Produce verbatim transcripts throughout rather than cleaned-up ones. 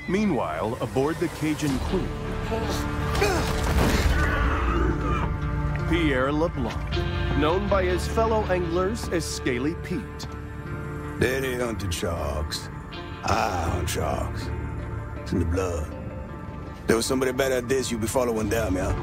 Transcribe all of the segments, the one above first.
Meanwhile, aboard the Cajun Queen, Pierre LeBlanc, known by his fellow anglers as Scaly Pete. They're the hunted sharks. I hunt sharks. It's in the blood. There was somebody better at this, you'd be following them, yeah?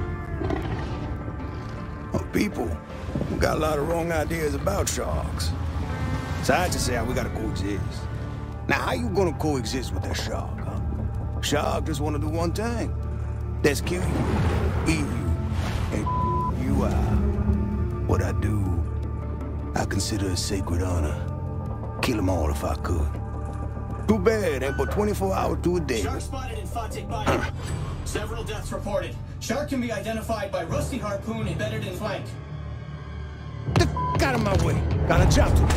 Well, people got a lot of wrong ideas about sharks. So I just say we gotta coexist. Now, how you gonna coexist with that shark, huh? Shark just wanna do one thing. That's kill you, eat you, and you out. What I do, I consider a sacred honor. Kill them all if I could. Too bad, ain't but twenty-four hours to a day. Shark spotted in Fatik Bay. Several deaths reported. Shark can be identified by rusty harpoon embedded in flank. Get the f out of my way. Got a job to do.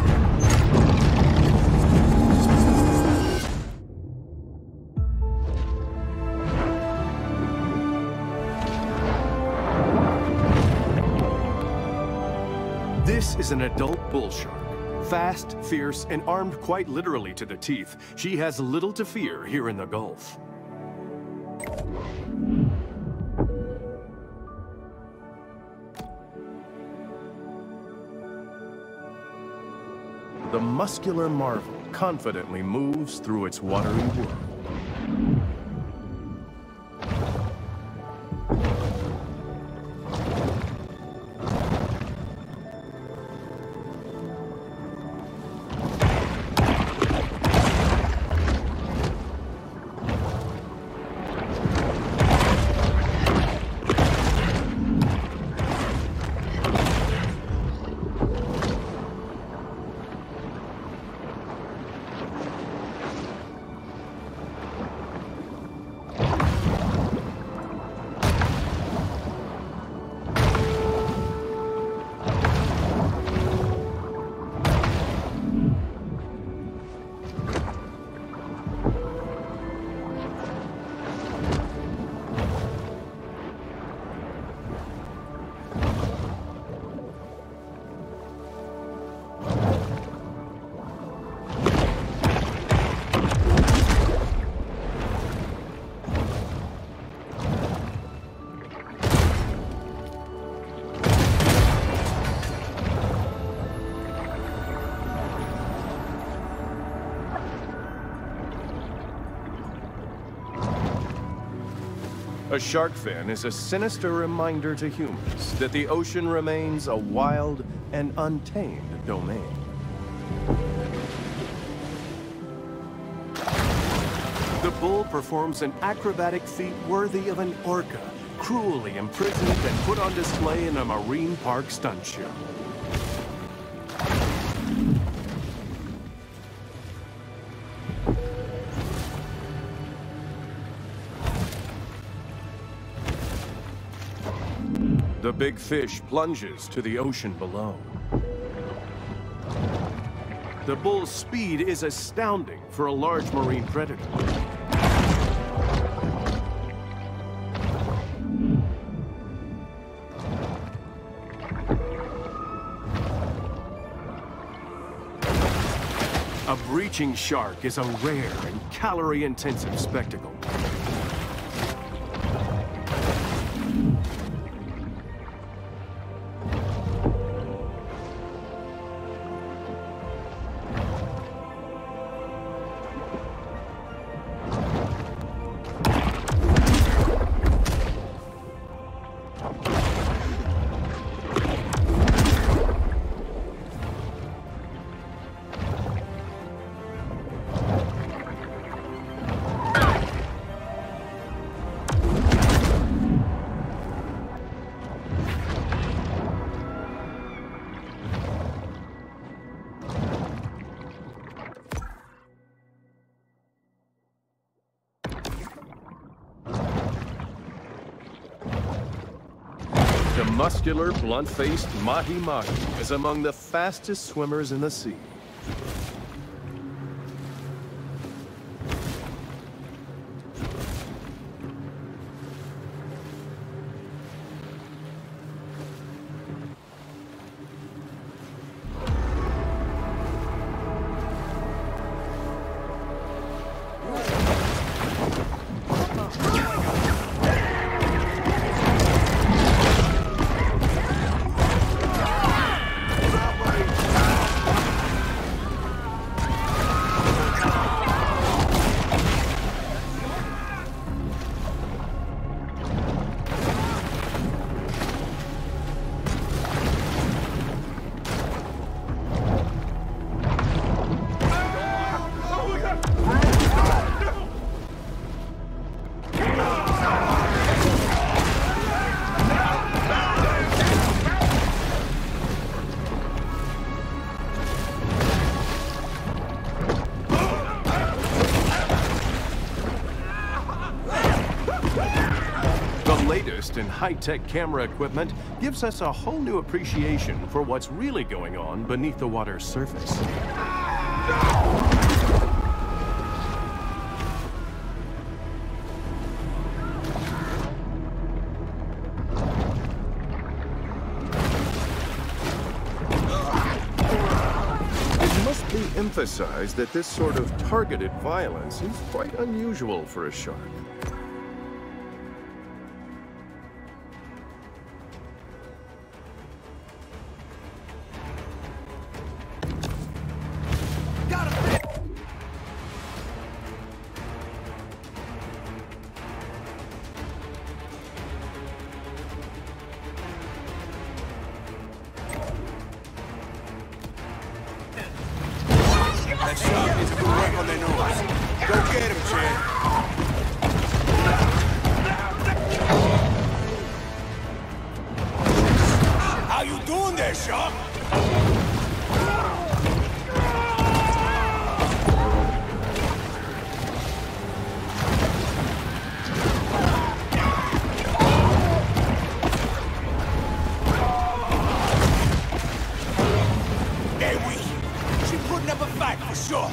This is an adult bull shark. Fast, fierce, and armed quite literally to the teeth, she has little to fear here in the Gulf. The muscular marvel confidently moves through its watery world. A shark fin is a sinister reminder to humans that the ocean remains a wild and untamed domain. The bull performs an acrobatic feat worthy of an orca, cruelly imprisoned and put on display in a marine park stunt show. The big fish plunges to the ocean below. The bull's speed is astounding for a large marine predator. A breaching shark is a rare and calorie-intensive spectacle. The muscular, blunt-faced mahi-mahi is among the fastest swimmers in the sea. latest in high-tech camera equipment gives us a whole new appreciation for what's really going on beneath the water's surface. It must be emphasized that this sort of targeted violence is quite unusual for a shark. That shark needs to put work on their nose. Go get him, Chad. How you doing there, shark? Up a fight for sure.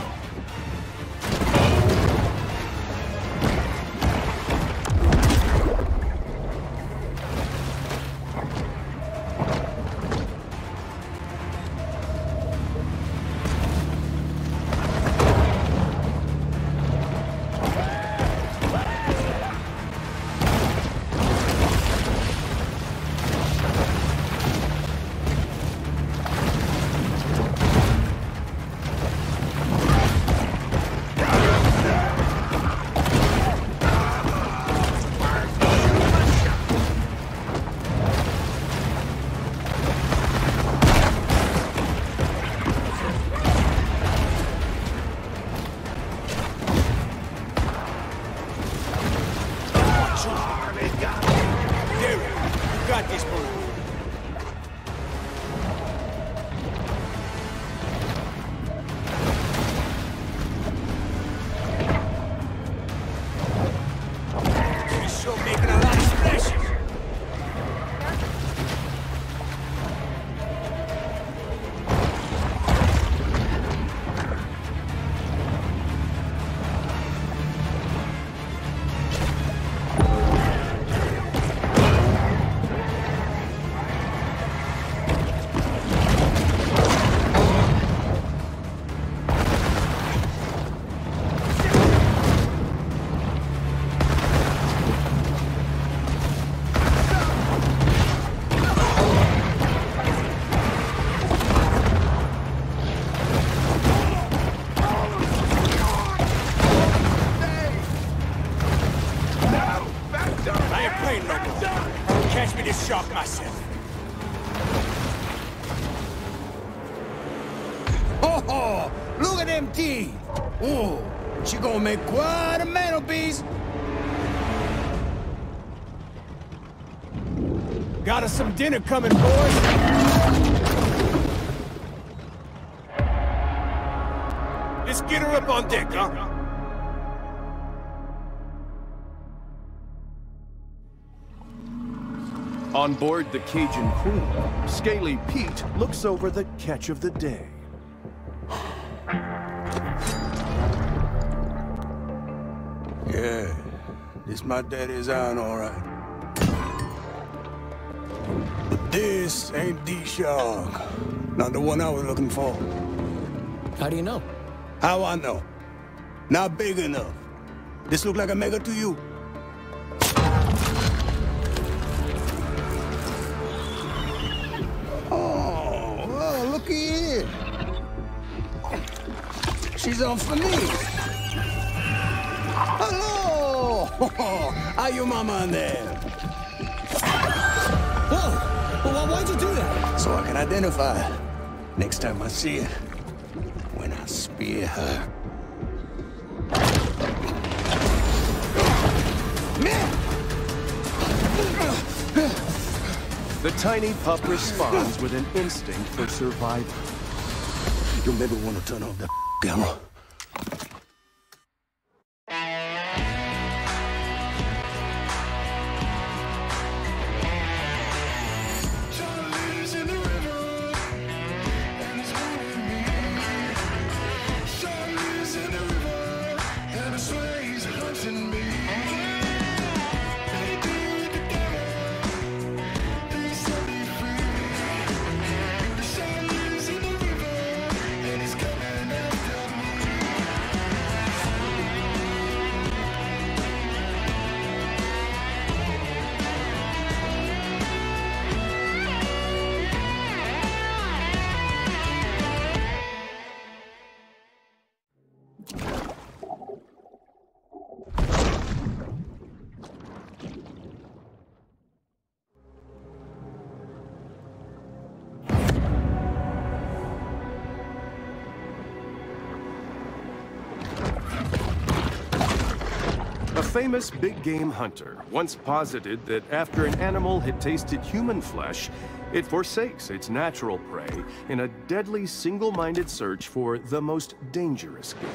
Got this one. He's sure making a lot of splashes. Catch me this shark myself. Oh, oh, look at them teeth. Oh, she gonna make quite a mantelpiece. Got us some dinner coming, boys. Let's get her up on deck, huh? On board the Cajun Queen, Scaly Pete looks over the catch of the day. Yeah, this my daddy's iron, all right. But this ain't the shark. Not the one I was looking for. How do you know? How I know? Not big enough. This look like a mega to you? Here. She's on for me. Hello! How you mama in there? Whoa! Well, why'd you do that? So I can identify her next time I see her. When I spear her. The tiny pup responds with an instinct for survival. You'll never want to turn off that camera. famous big game hunter once posited that after an animal had tasted human flesh, it forsakes its natural prey in a deadly single-minded search for the most dangerous game.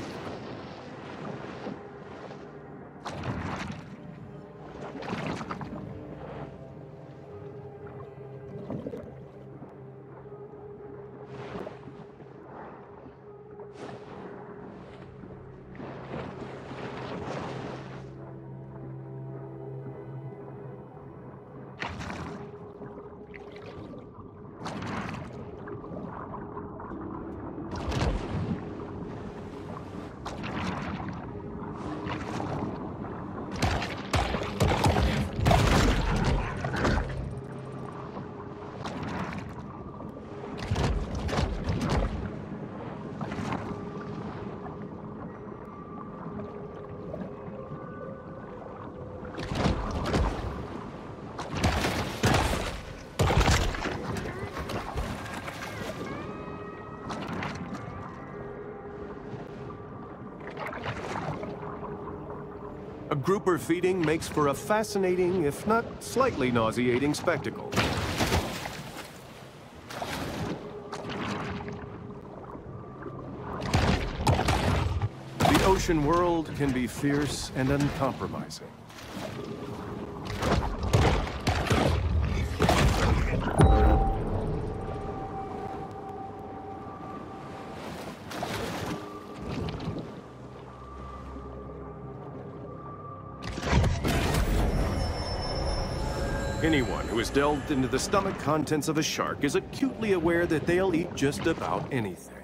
A grouper feeding makes for a fascinating, if not slightly nauseating, spectacle. The ocean world can be fierce and uncompromising. Anyone who has delved into the stomach contents of a shark is acutely aware that they'll eat just about anything.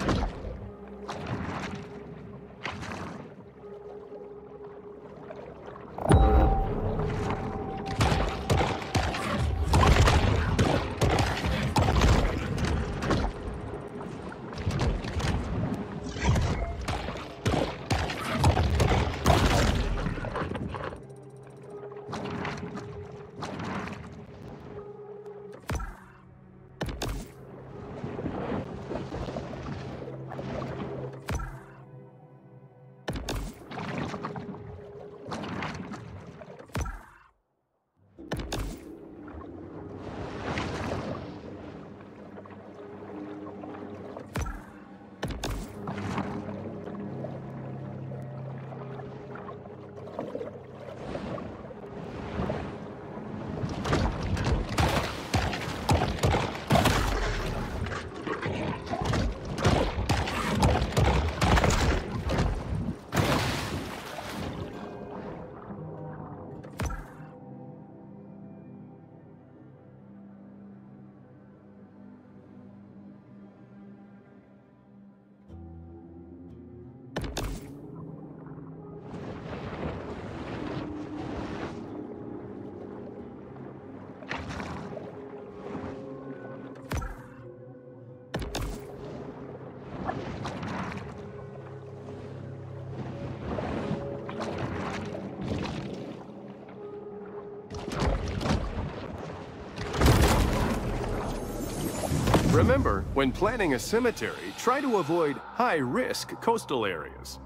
Remember, when planning a cemetery, try to avoid high-risk coastal areas.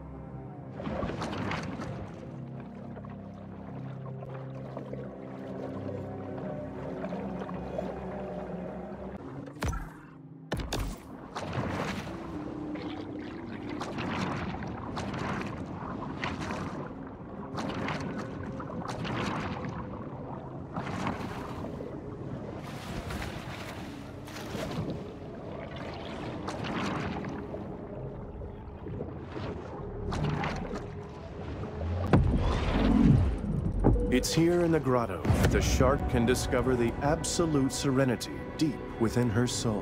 It's here in the grotto that the shark can discover the absolute serenity deep within her soul.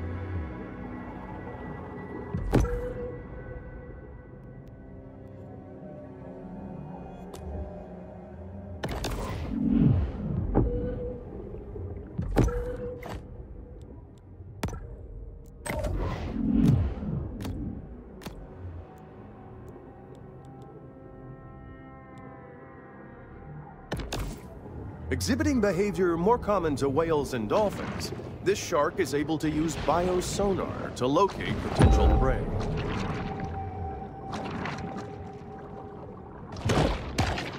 Exhibiting behavior more common to whales and dolphins, this shark is able to use biosonar to locate potential prey.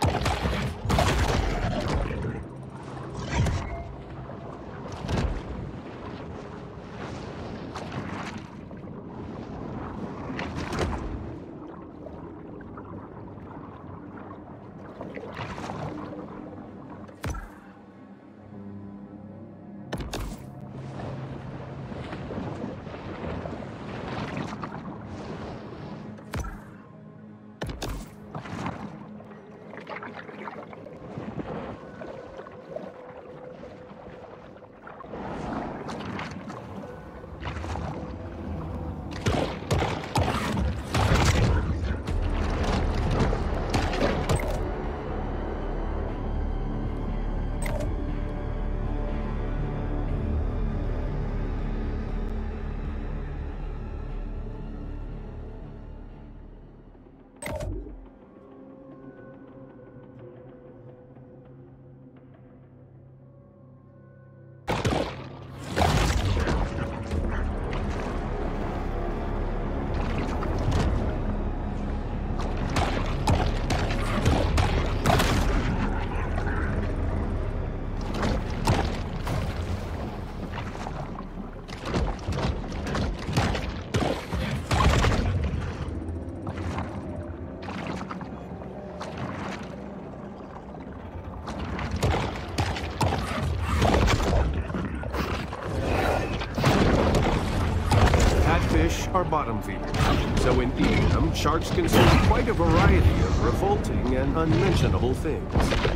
bottom feeders, so in eating them, sharks consume quite a variety of revolting and unmentionable things.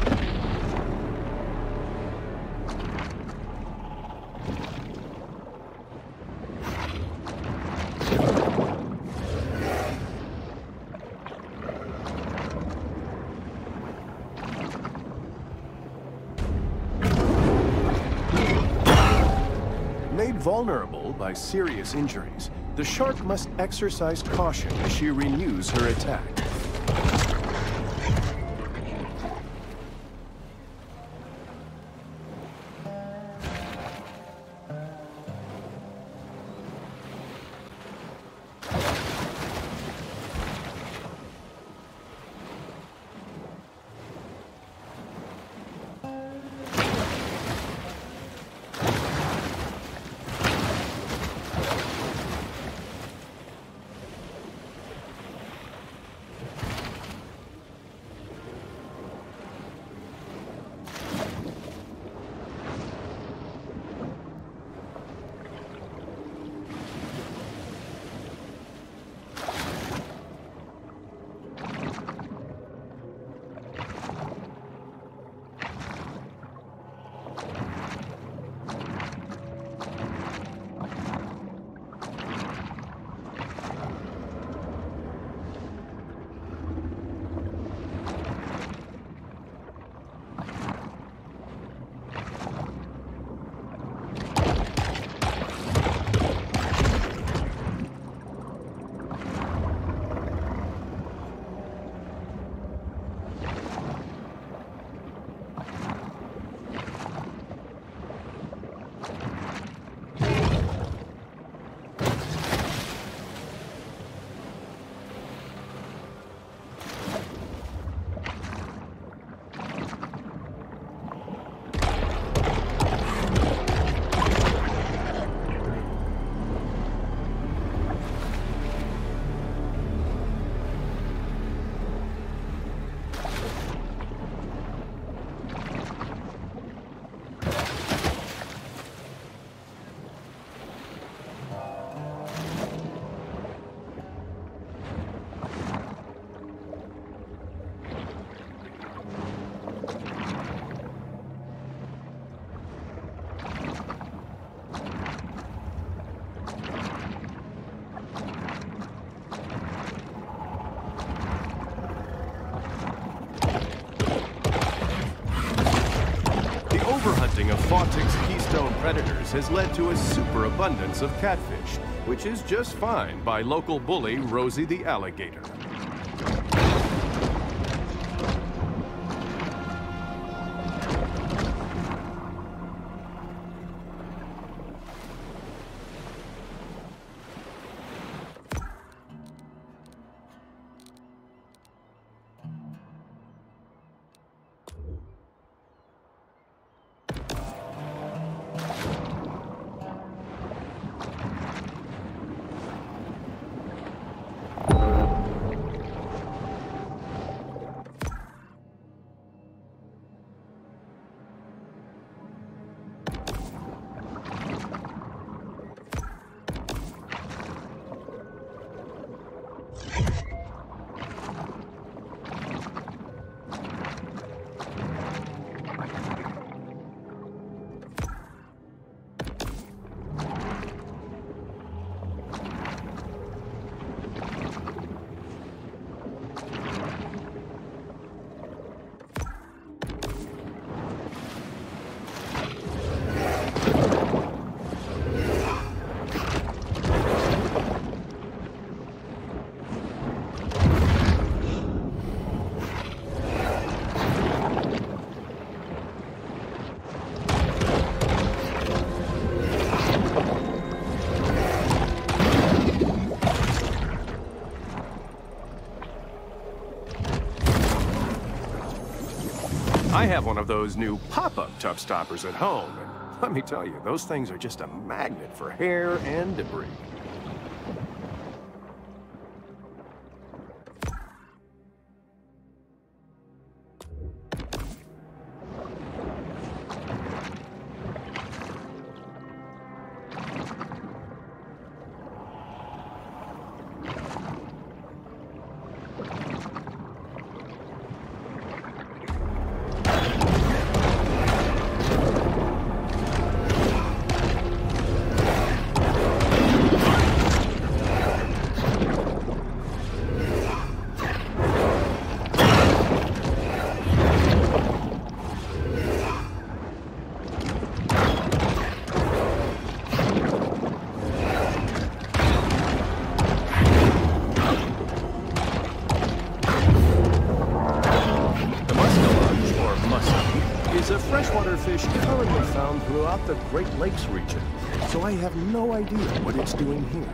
Vulnerable by serious injuries, the shark must exercise caution as she renews her attack. Overhunting of Fawtick's keystone predators has led to a superabundance of catfish, which is just fine by local bully Rosie the Alligator. I have one of those new pop-up tub stoppers at home, and let me tell you, those things are just a magnet for hair and debris. is a freshwater fish currently found throughout the Great Lakes region, so I have no idea what it's doing here.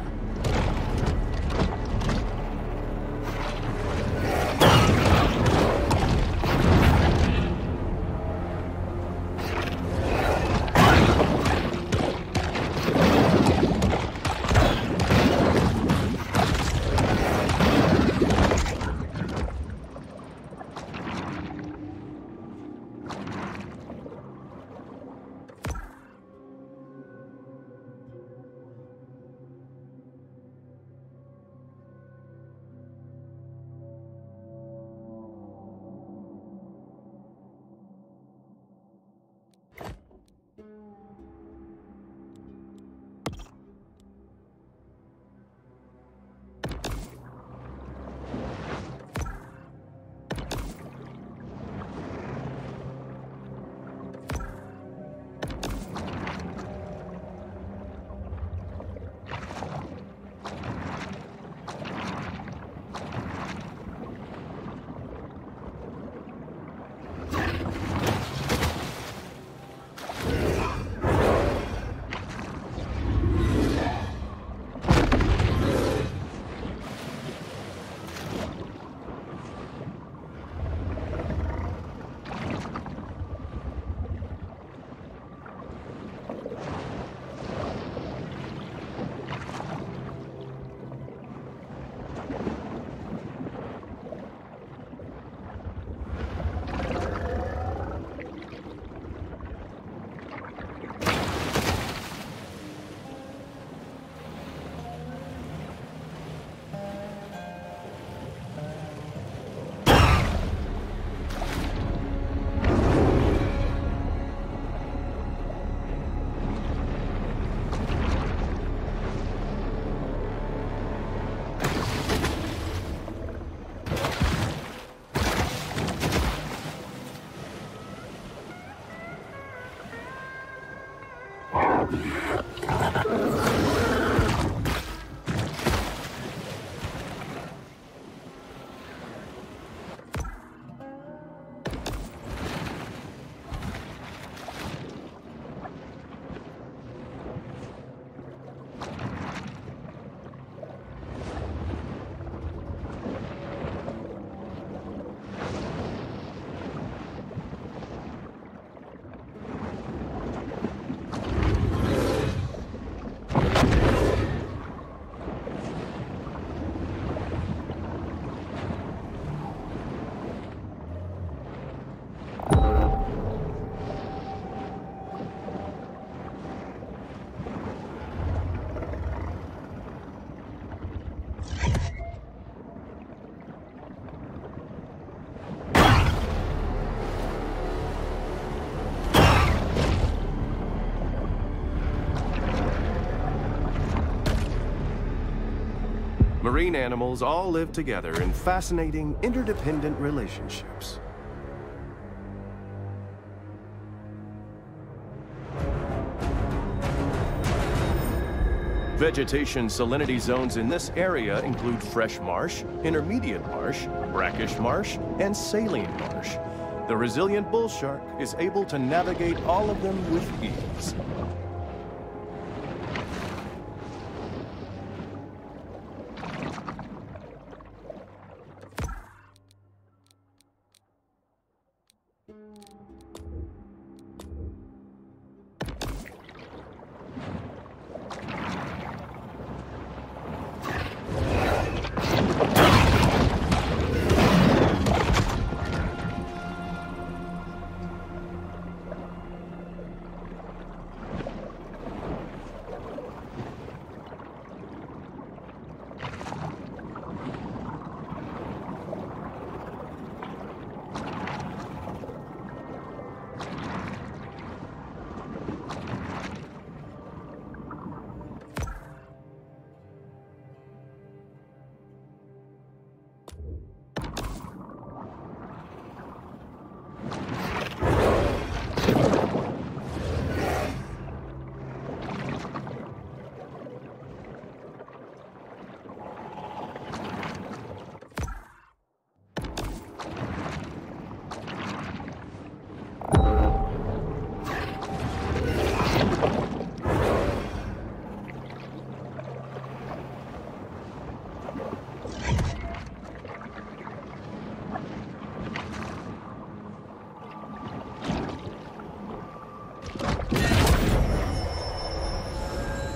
Marine animals all live together in fascinating, interdependent relationships. Vegetation salinity zones in this area include fresh marsh, intermediate marsh, brackish marsh, and saline marsh. The resilient bull shark is able to navigate all of them with ease.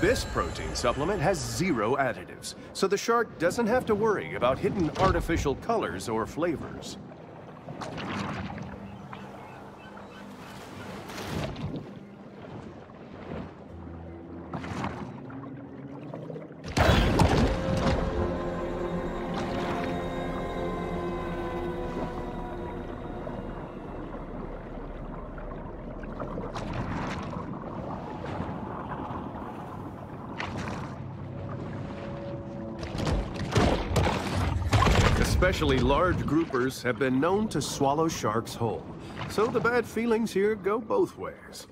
This protein supplement has zero additives, so the shark doesn't have to worry about hidden artificial colors or flavors. Especially large groupers have been known to swallow sharks whole, so the bad feelings here go both ways.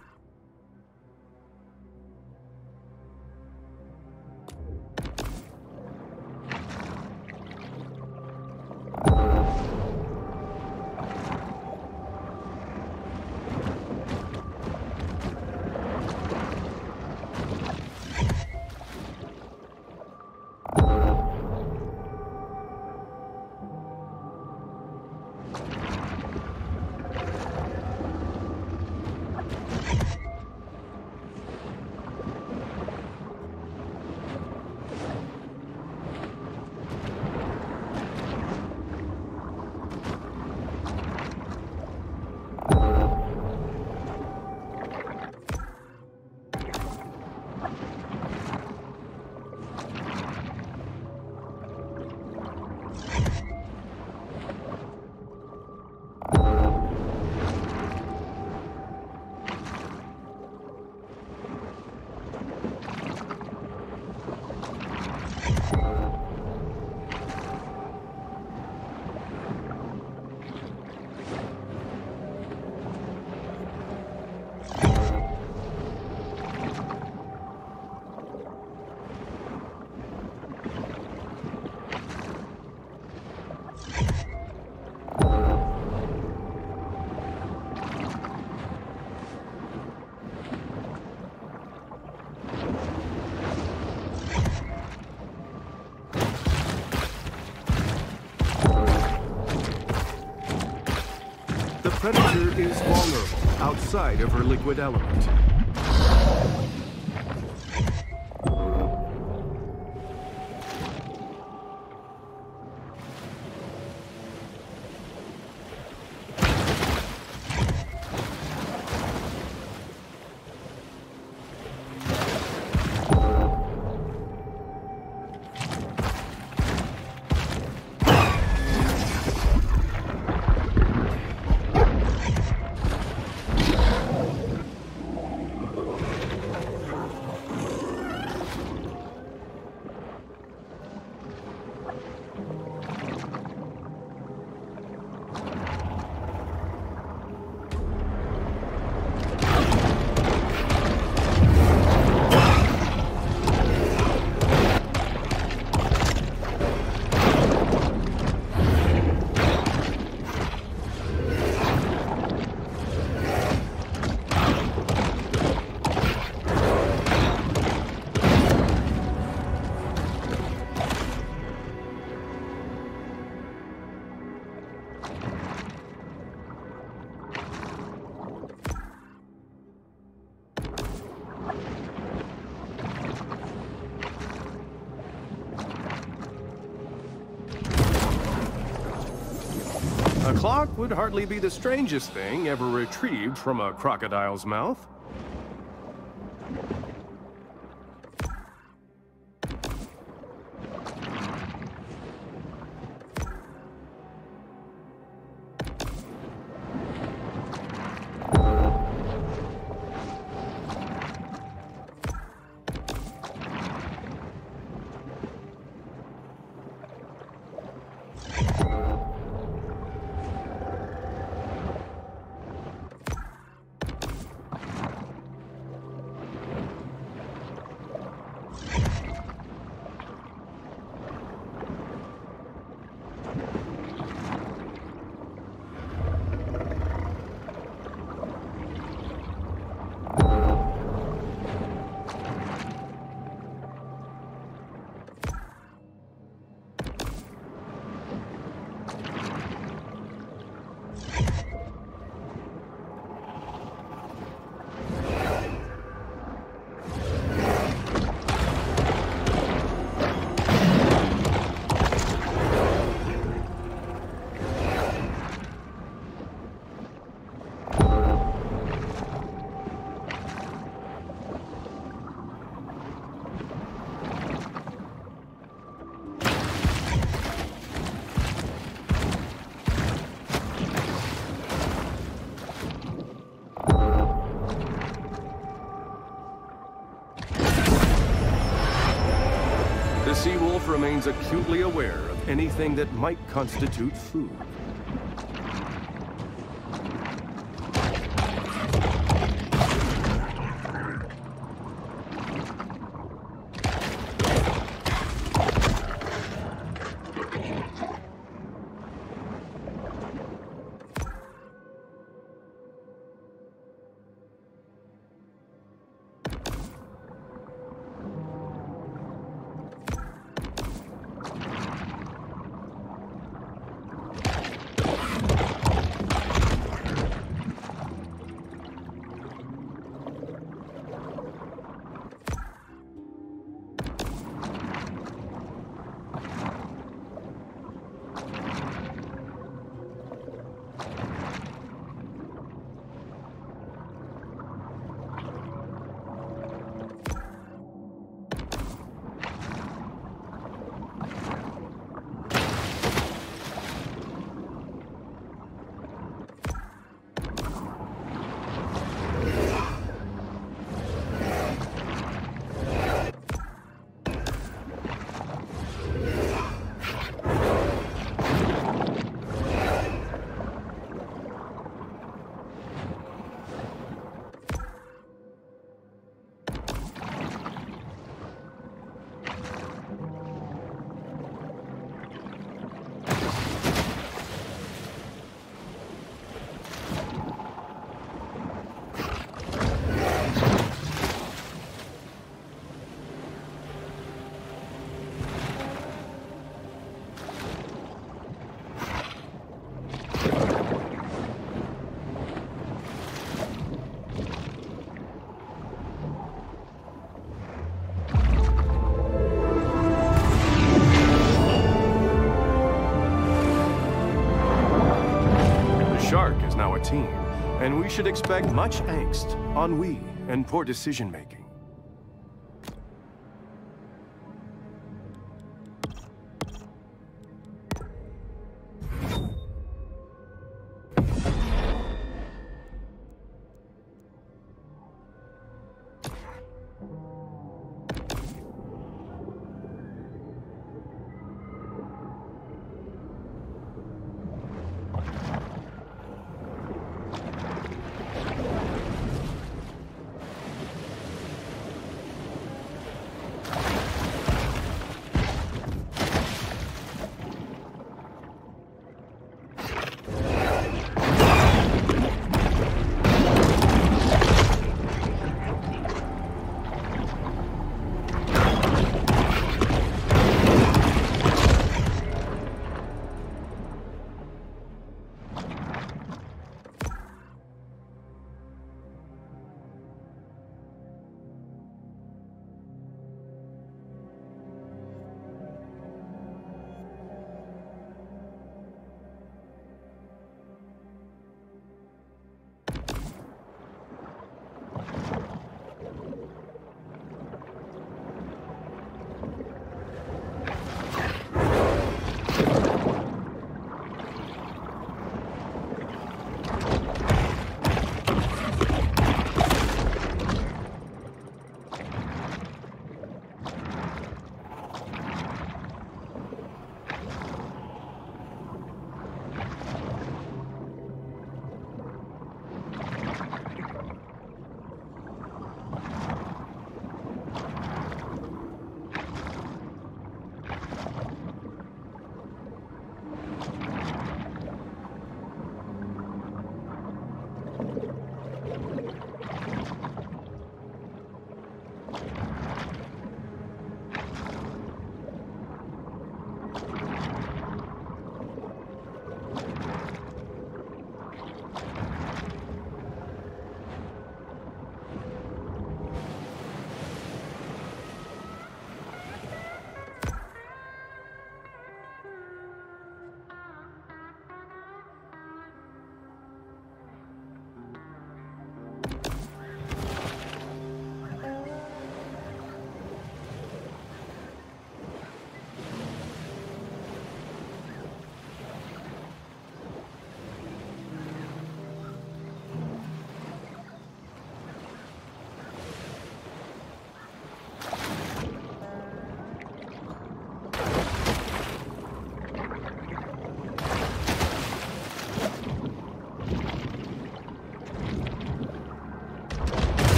The Predator is vulnerable outside of her liquid element. A clock would hardly be the strangest thing ever retrieved from a crocodile's mouth. Sheriff remains acutely aware of anything that might constitute food. Team, and we should expect much angst, ennui, and poor decision-making.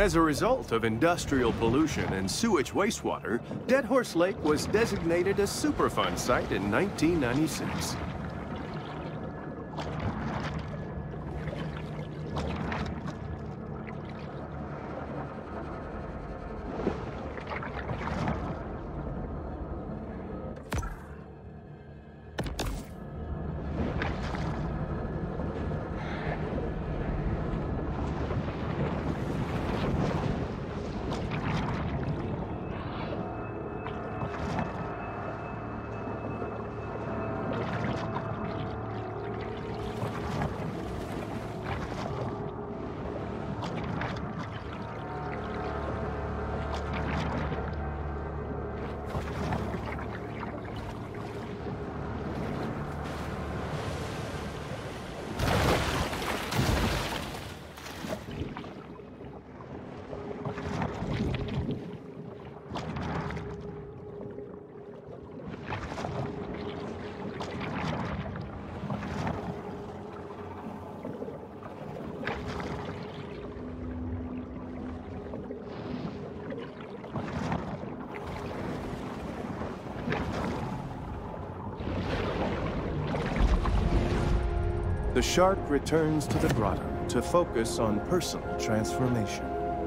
As a result of industrial pollution and sewage wastewater, Dead Horse Lake was designated a Superfund site in nineteen ninety-six. The shark returns to the grotto to focus on personal transformation.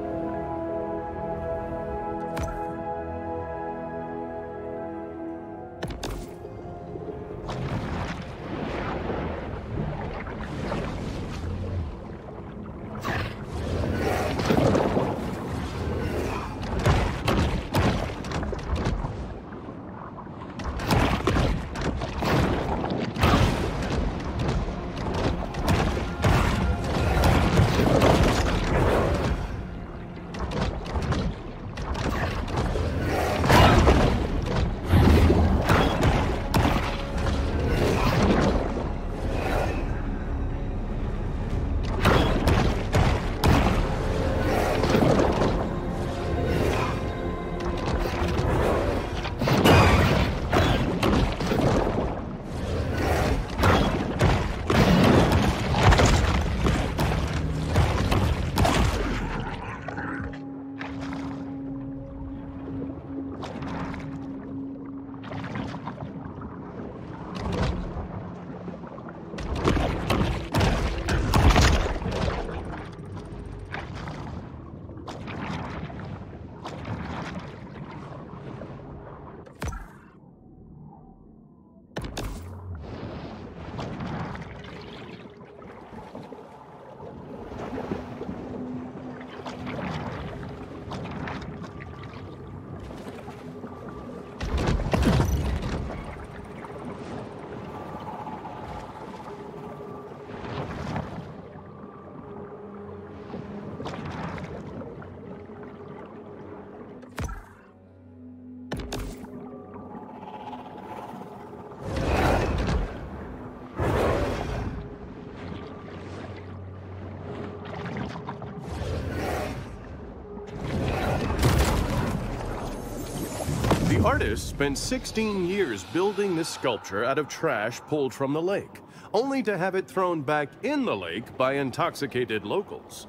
The artist spent sixteen years building this sculpture out of trash pulled from the lake, only to have it thrown back in the lake by intoxicated locals.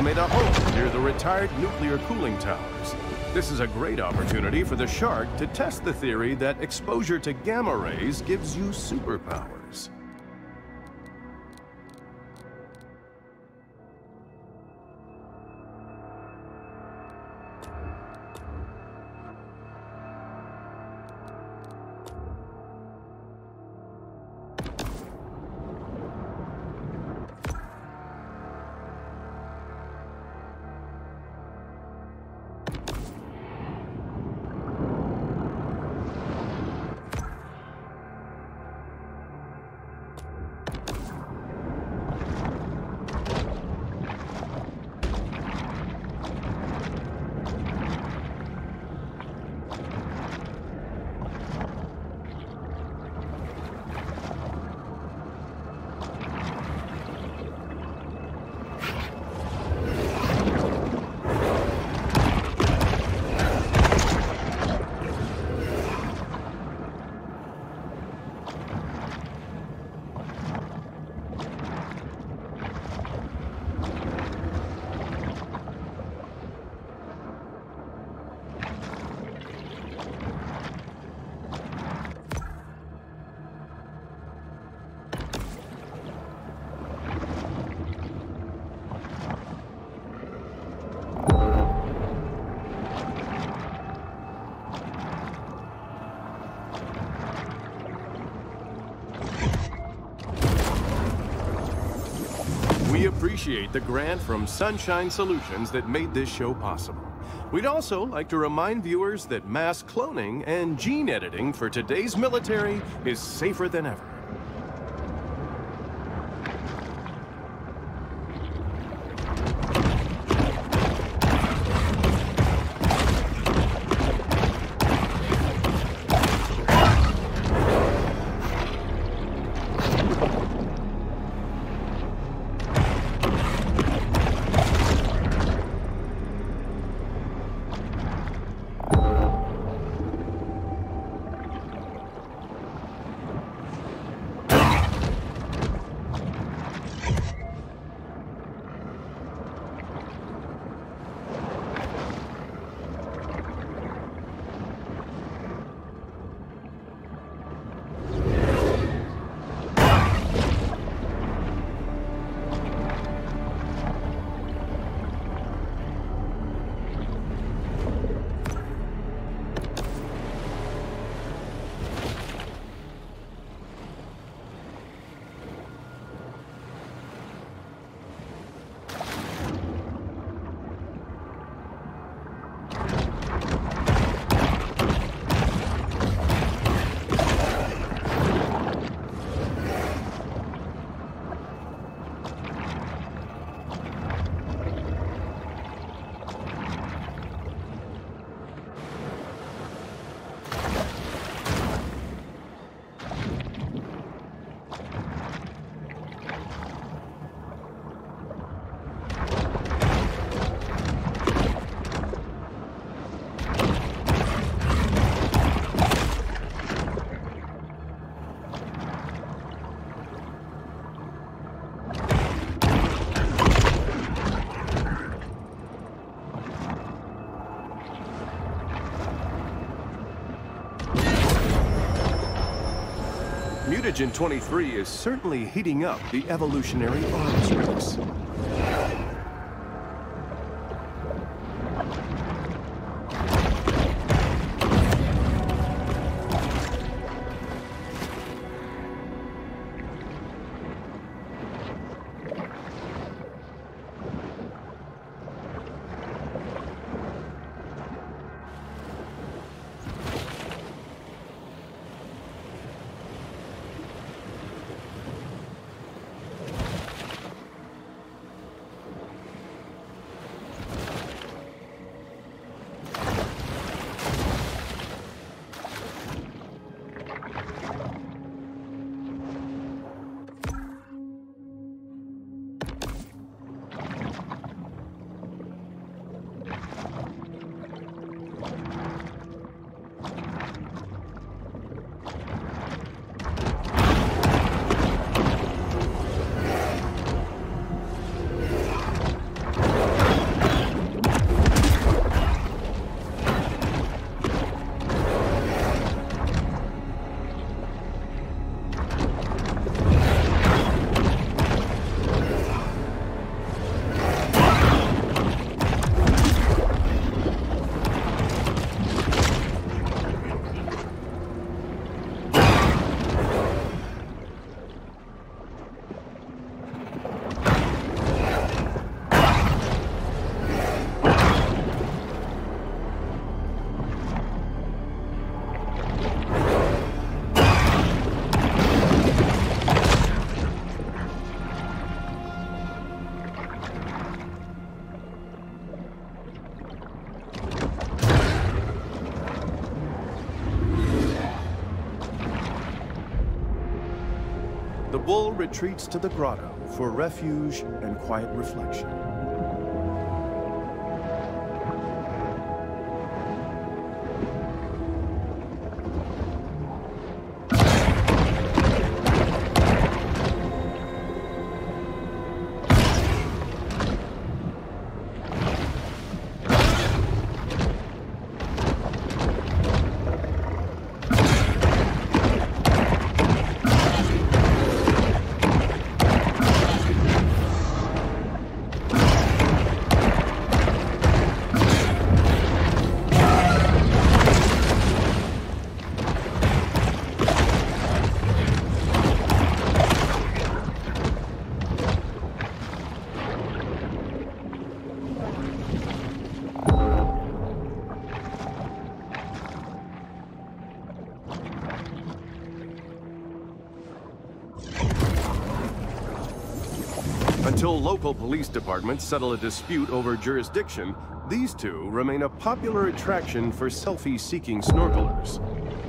made a home near the retired nuclear cooling towers. This is a great opportunity for the shark to test the theory that exposure to gamma rays gives you superpowers. We appreciate the grant from Sunshine Solutions that made this show possible. We'd also like to remind viewers that mass cloning and gene editing for today's military is safer than ever. Mutagen twenty-three is certainly heating up the evolutionary arms race. bull retreats to the grotto for refuge and quiet reflection. Until local police departments settle a dispute over jurisdiction, these two remain a popular attraction for selfie-seeking snorkelers.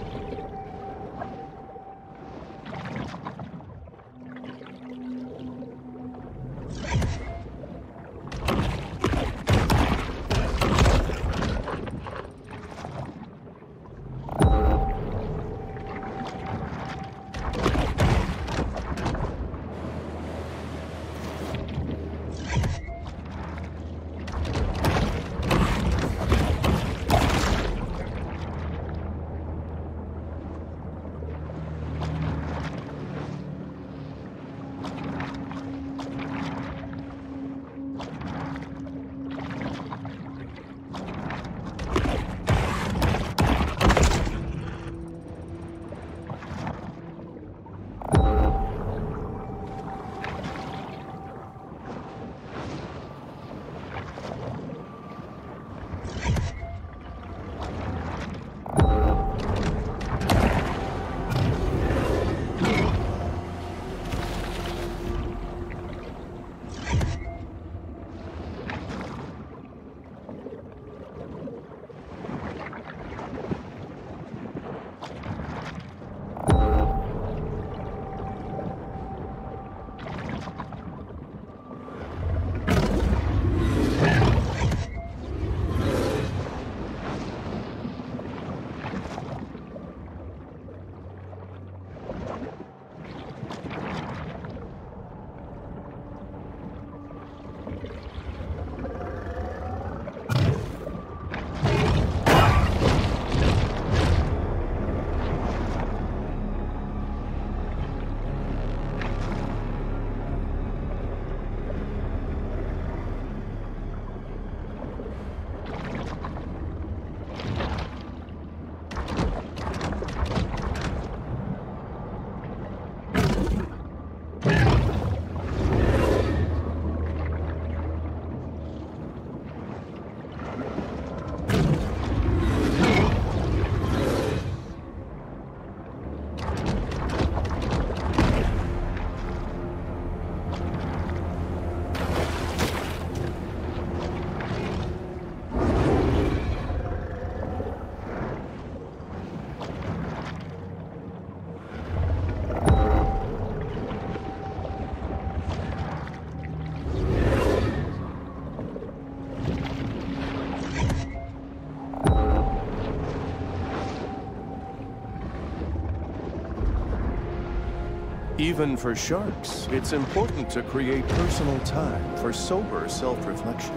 Even for sharks, it's important to create personal time for sober self-reflection.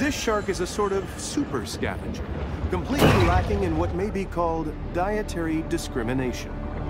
This shark is a sort of super scavenger, completely lacking in what may be called dietary discrimination.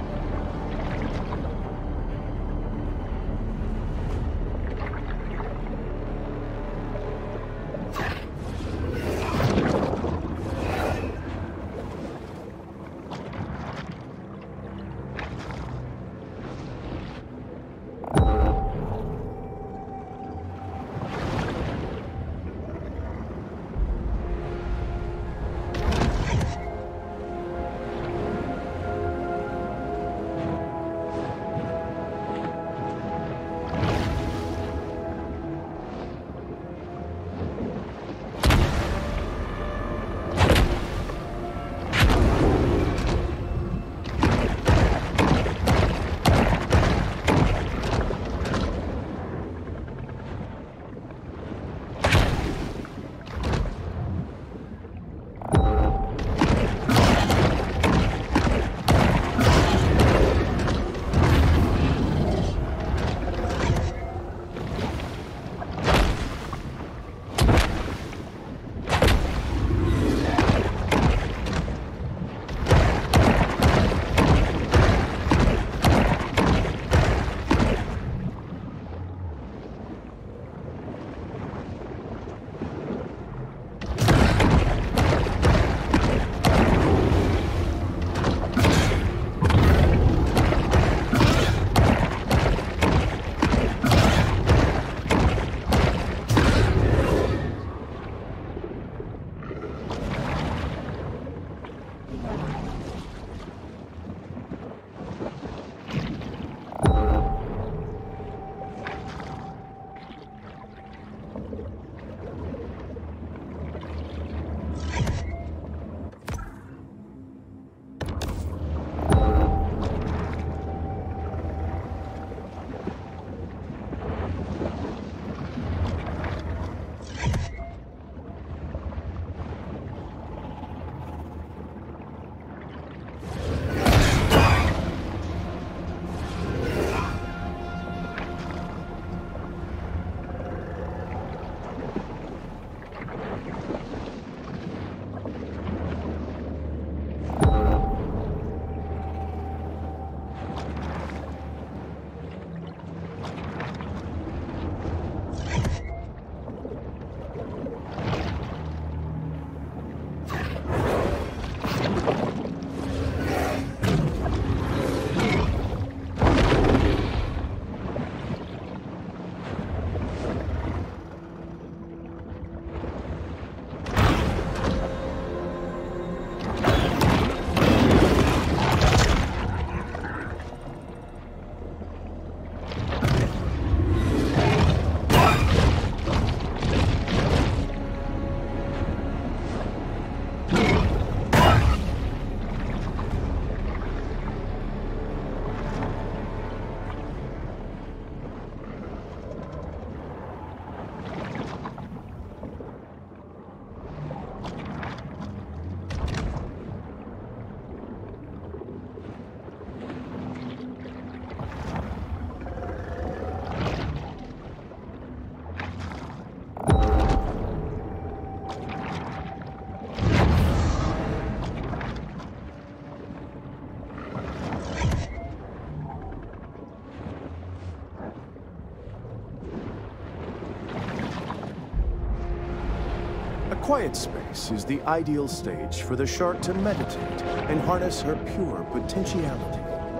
Quiet space is the ideal stage for the shark to meditate and harness her pure potentiality.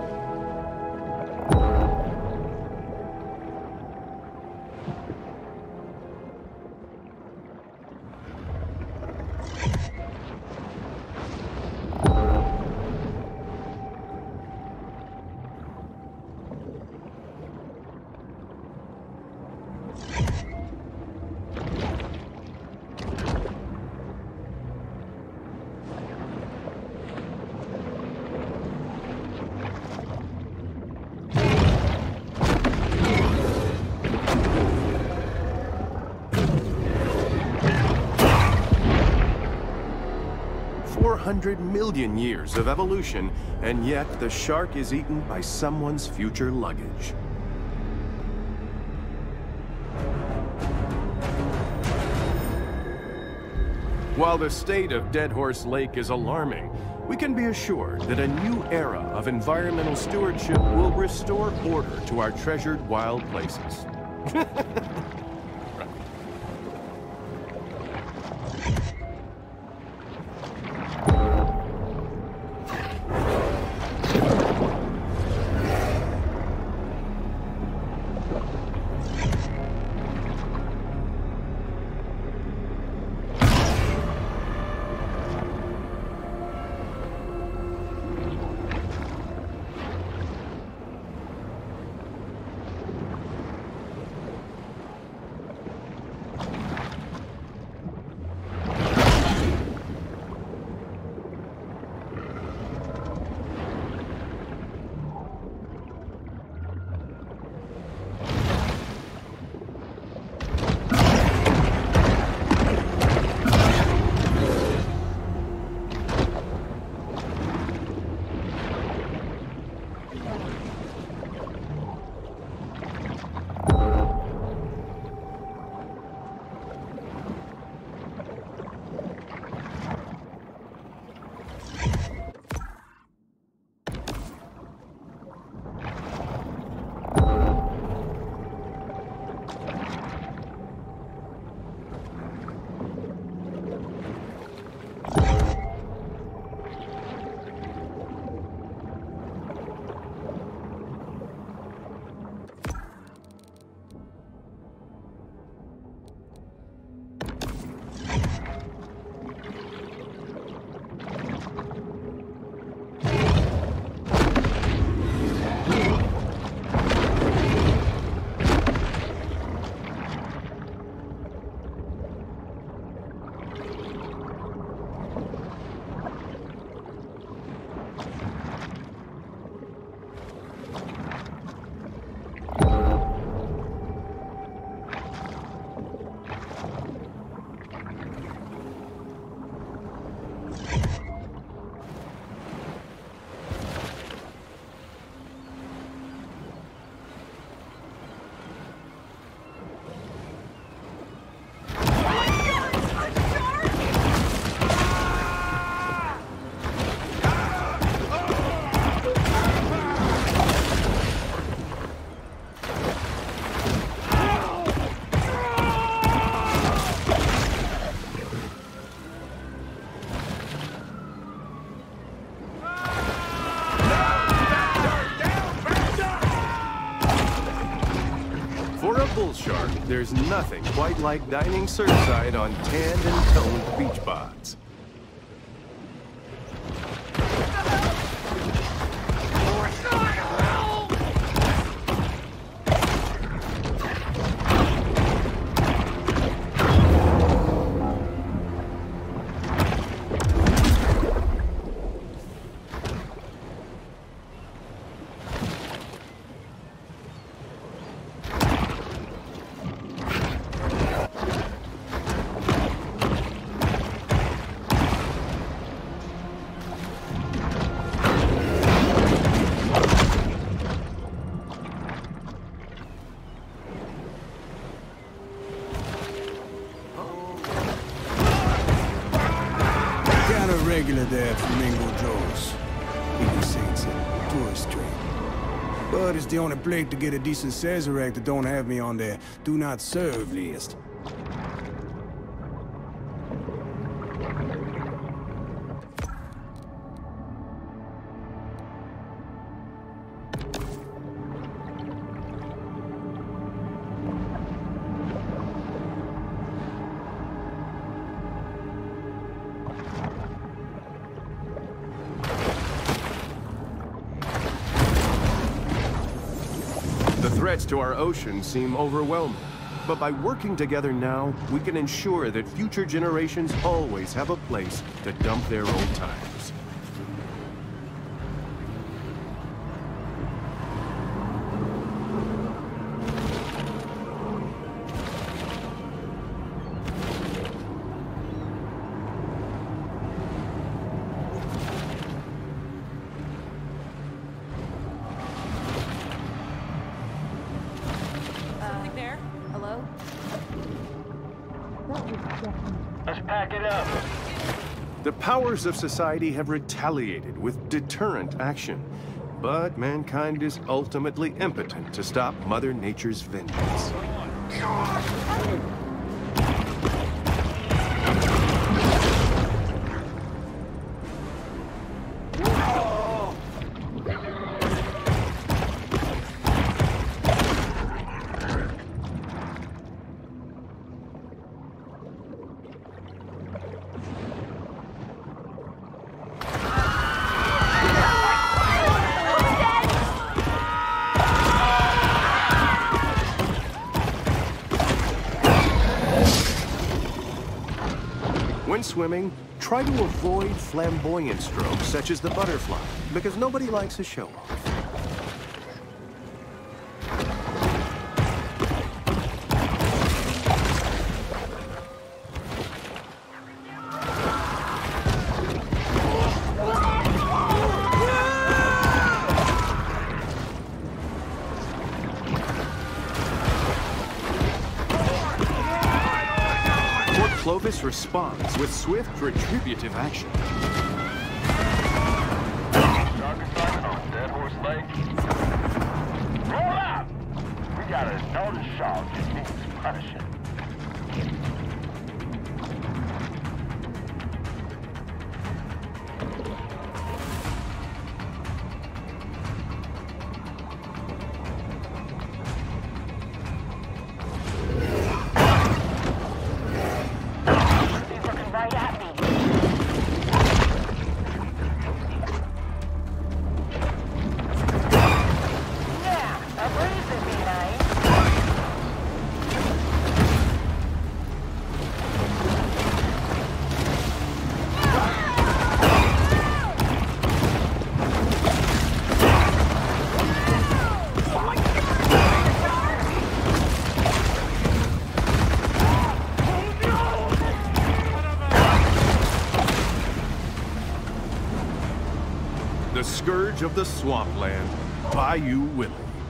four hundred million years of evolution, and yet the shark is eaten by someone's future luggage. While the state of Dead Horse Lake is alarming, we can be assured that a new era of environmental stewardship will restore order to our treasured wild places. Bull shark, there's nothing quite like dining surfside on tanned and toned beach bods. Regular there at Flamingo Joe's. Even Saints and tourist trade. But it's the only place to get a decent Sazerac that don't have me on their do not serve list. The threats to our ocean seem overwhelming, but by working together now, we can ensure that future generations always have a place to dump their old times. Something there? Hello? That was definitely Let's pack it up. The powers of society have retaliated with deterrent action, but mankind is ultimately impotent to stop Mother Nature's vengeance. When swimming, try to avoid flamboyant strokes such as the butterfly, because nobody likes a show-off. Clovis responds with swift, retributive action. Shark assignment on Dead Horse Lake. Roll out! We got a notice shark that needs punishing. The scourge of the swampland, Bayou Willie.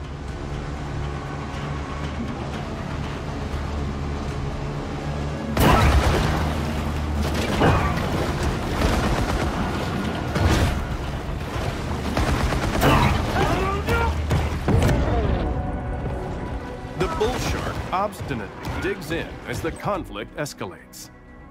The bull shark obstinately digs in as the conflict escalates.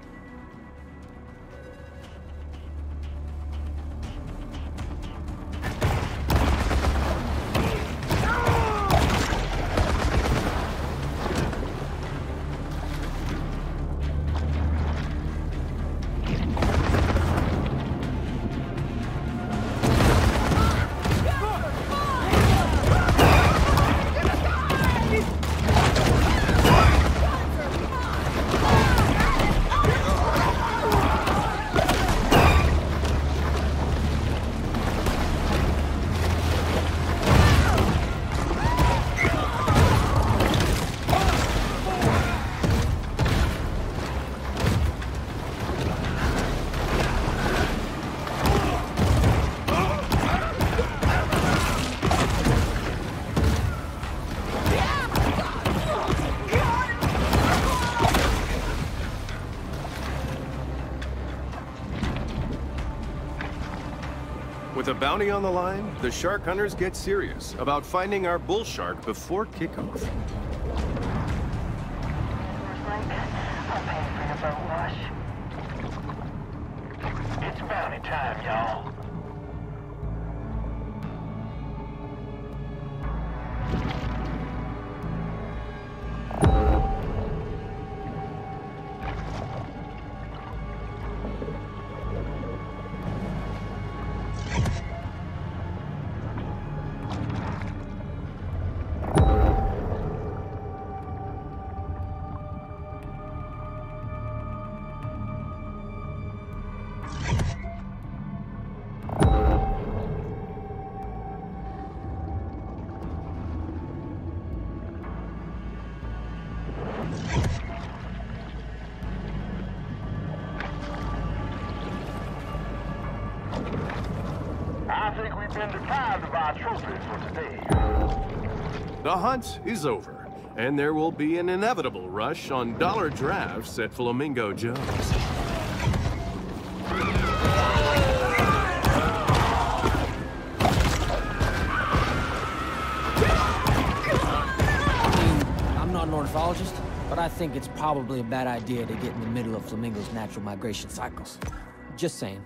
With a bounty on the line, the shark hunters get serious about finding our bull shark before kickoff. I'm paying for your boat wash. It's bounty time, y'all. I think we've been deprived of our trophies for today. The hunt is over, And there will be an inevitable rush on dollar drafts at Flamingo Joe's. I'm not an ornithologist, but I think it's probably a bad idea to get in the middle of flamingos' natural migration cycles. Just saying.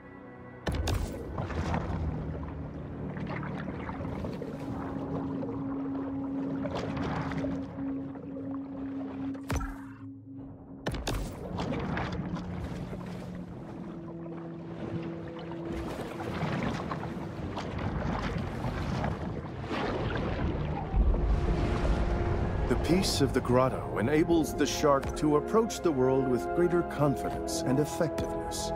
The peace of the grotto enables the shark to approach the world with greater confidence and effectiveness.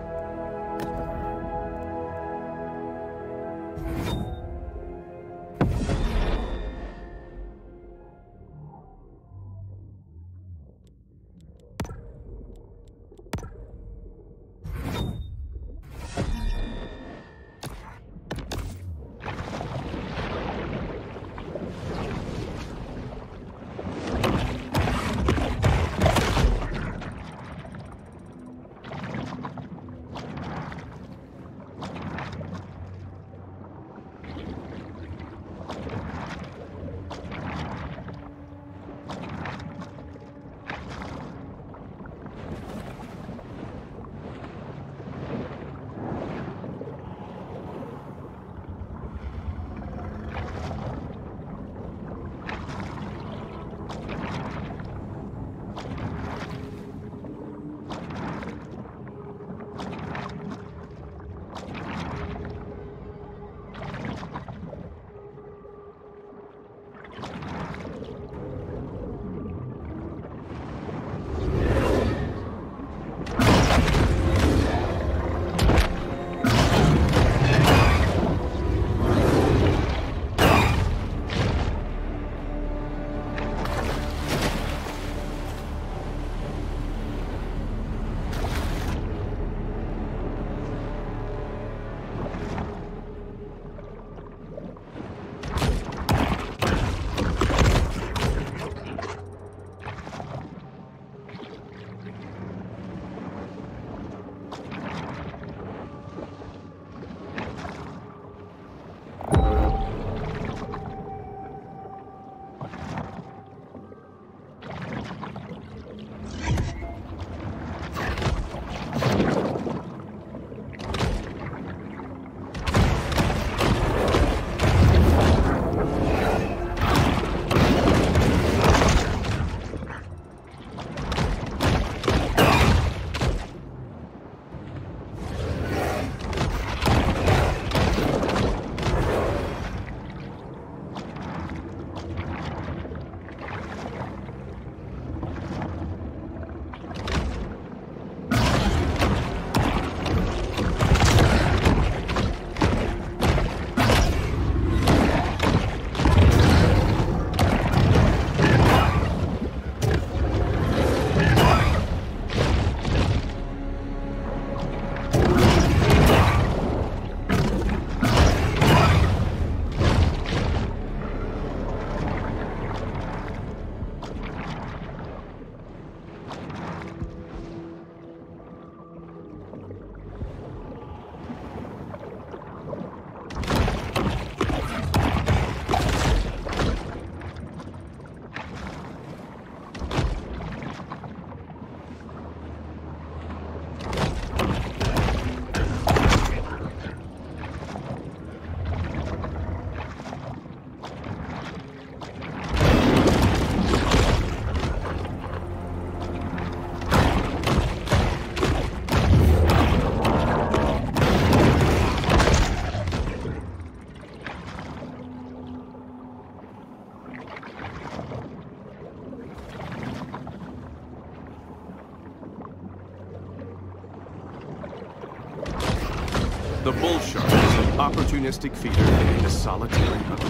The bull shark is an opportunistic feeder and a solitary hunter.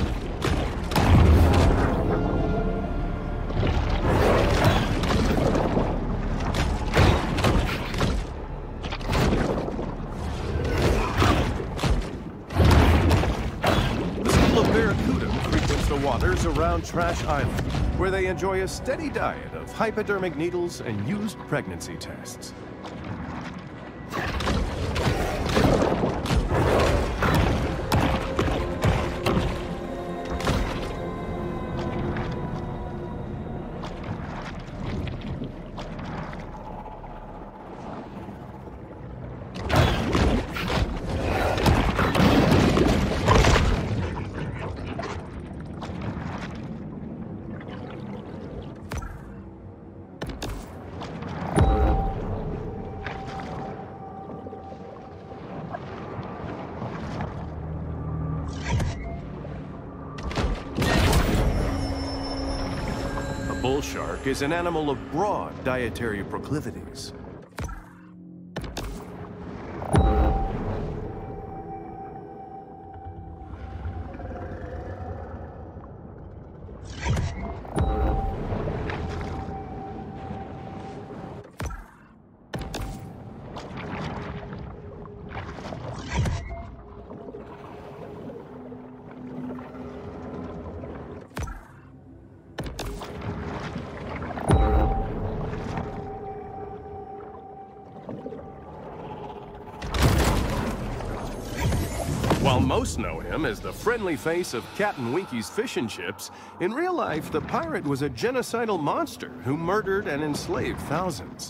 The school of barracuda frequents the waters around Trash Island. where they enjoy a steady diet of hypodermic needles and used pregnancy tests. Bull shark is an animal of broad dietary proclivities. While most know him as the friendly face of Captain Winky's Fish and Chips, in real life, the pirate was a genocidal monster who murdered and enslaved thousands.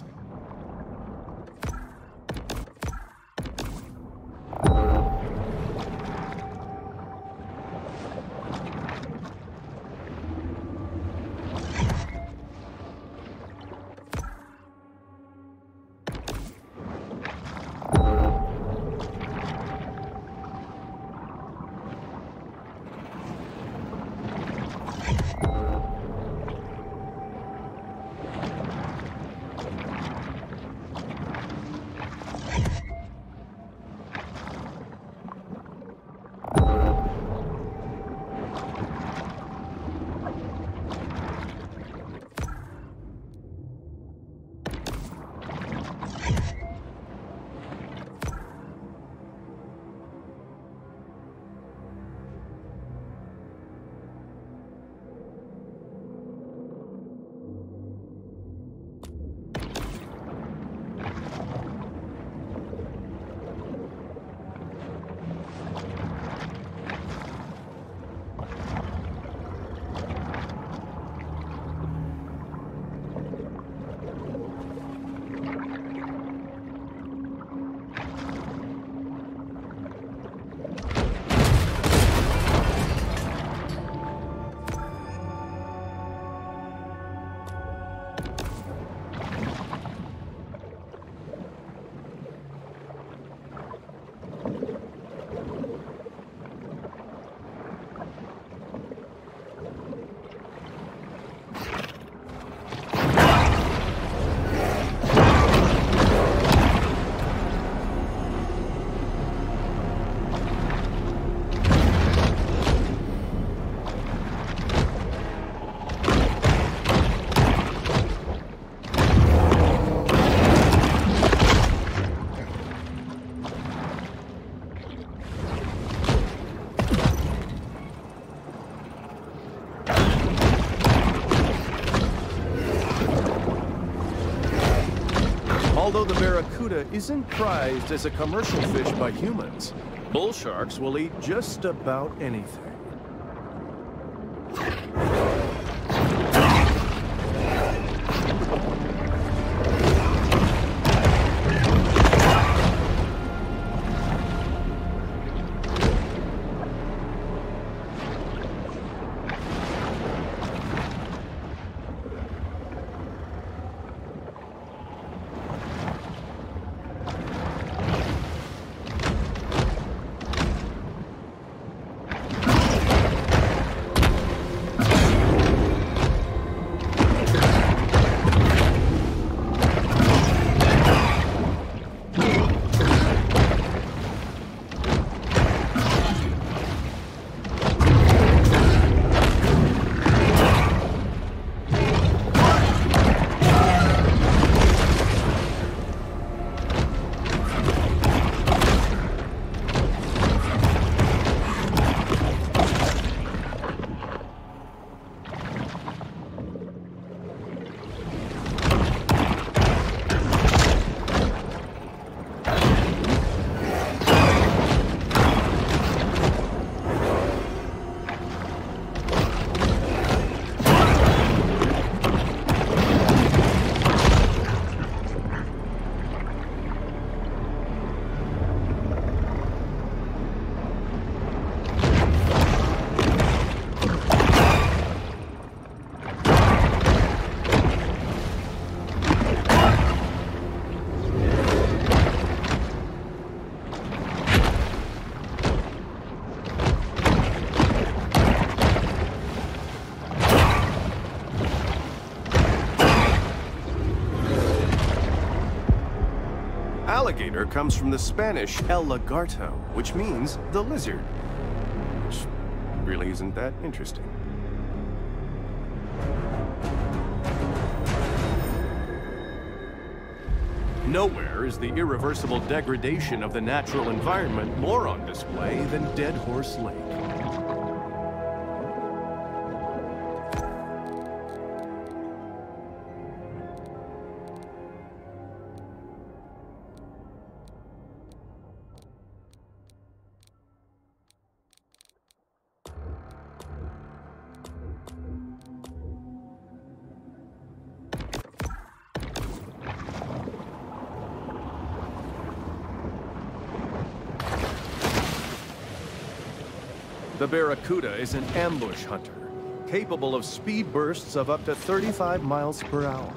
Although the barracuda isn't prized as a commercial fish by humans, bull sharks will eat just about anything. alligator comes from the Spanish El Lagarto, which means the lizard. Which really isn't that interesting. Nowhere is the irreversible degradation of the natural environment more on display than Dead Horse Lake. The Barracuda is an ambush hunter, capable of speed bursts of up to thirty-five miles per hour.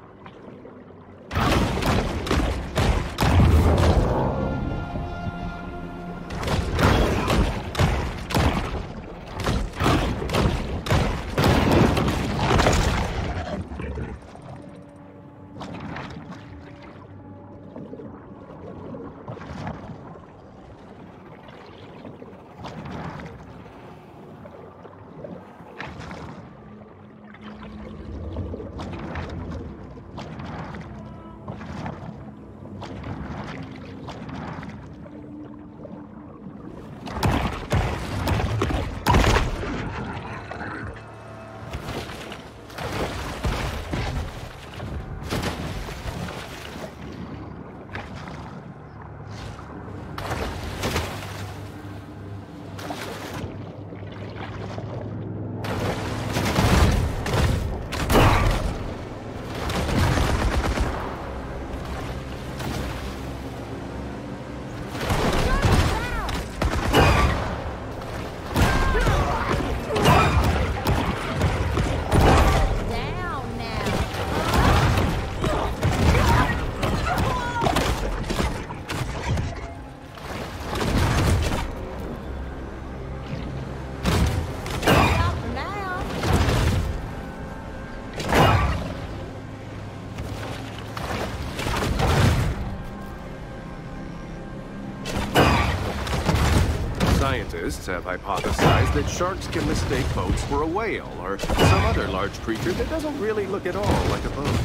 Scientists have hypothesized that sharks can mistake boats for a whale or some other large creature that doesn't really look at all like a boat.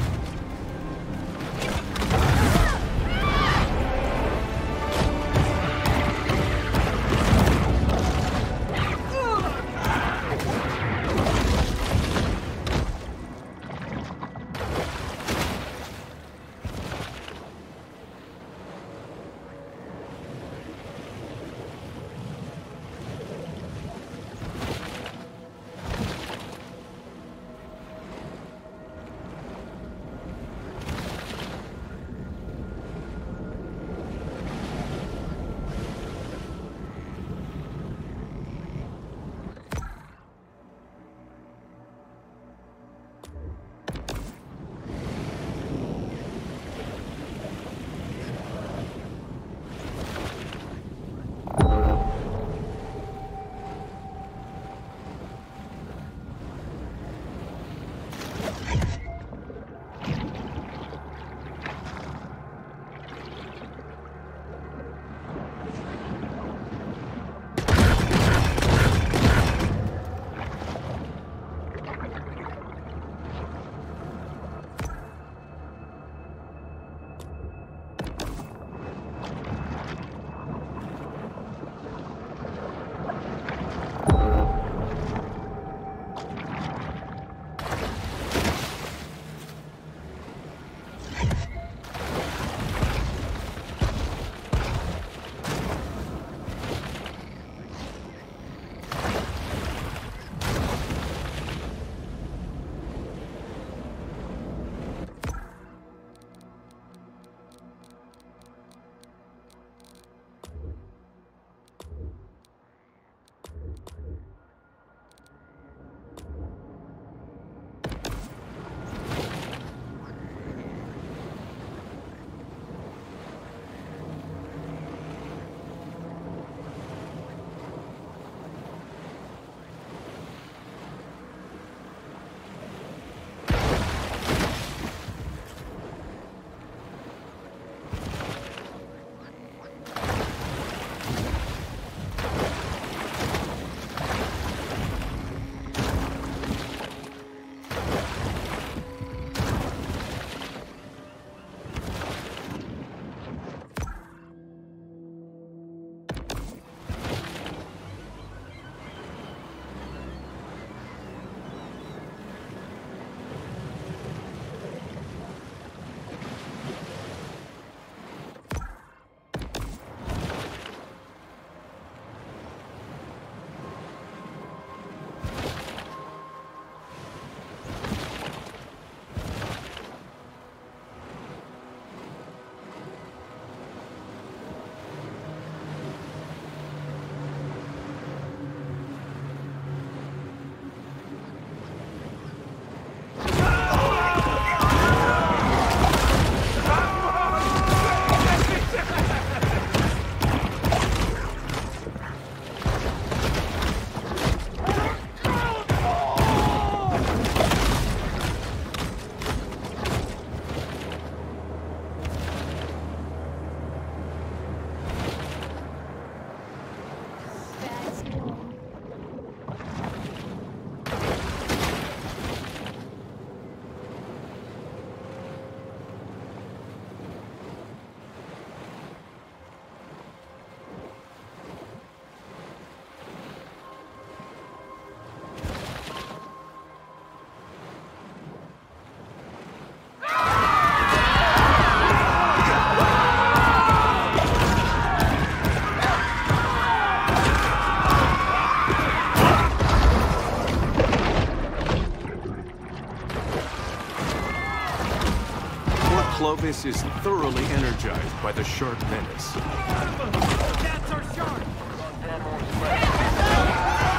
Clovis is thoroughly energized by the shark menace. That's our shark! Dead Horse Lake.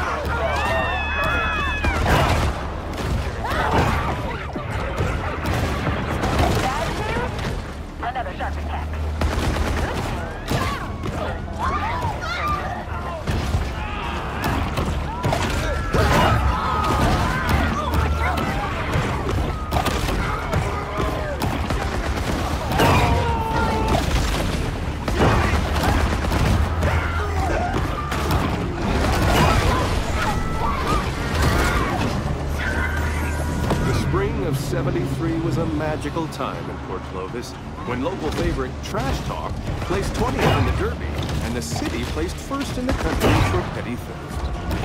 Another shark attack. seventy-three was a magical time in Port Clovis when local favorite Trash Talk placed twentieth in the Derby and the city placed first in the country for petty theft.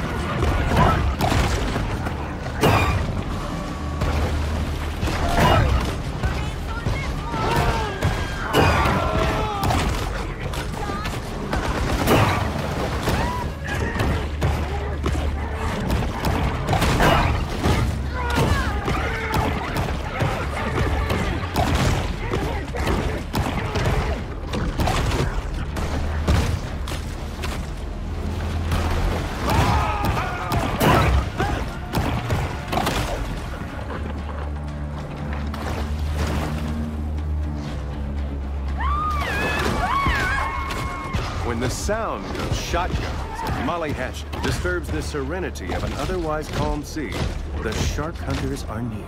When the sound of shotguns and molly hatchet disturbs the serenity of an otherwise calm sea, the shark hunters are near.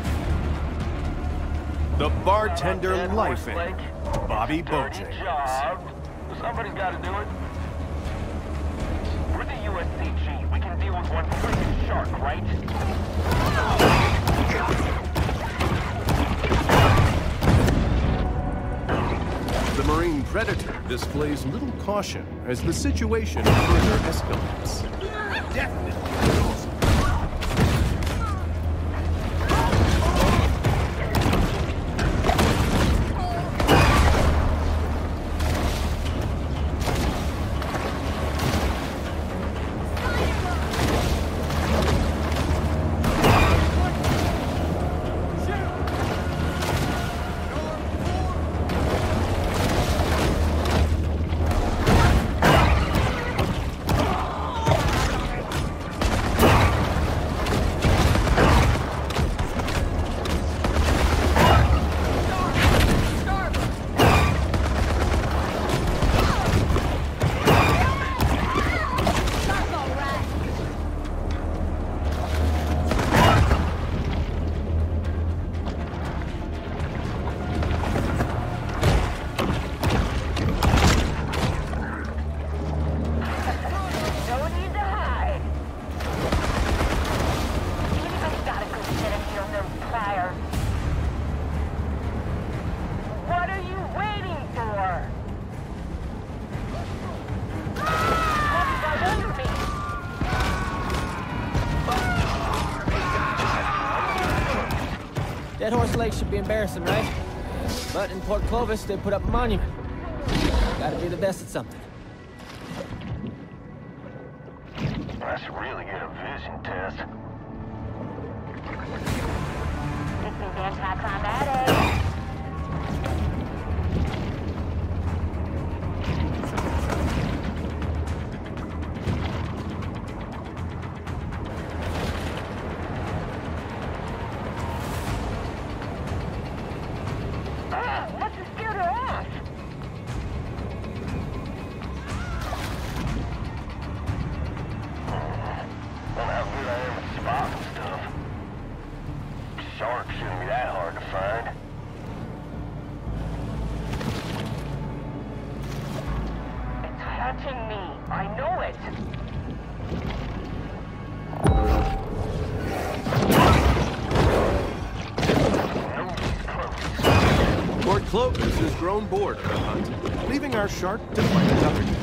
The bartender Dead life Horse in Lake. Bobby It's a dirty Bojangles. job. Somebody's got to do it. We're the U S C G. We can deal with one freaking shark, right? The Marine Predator displays little caution as the situation further escalates. Dead Horse Lake should be embarrassing, right? But in Port Clovis, they put up a monument. Gotta be the best at something. I should really get a vision test. This is anti-climatic. Shark shouldn't be that hard to find. It's hunting me. I know it. Port Clovis has grown bored of the hunt, leaving our shark to find another game.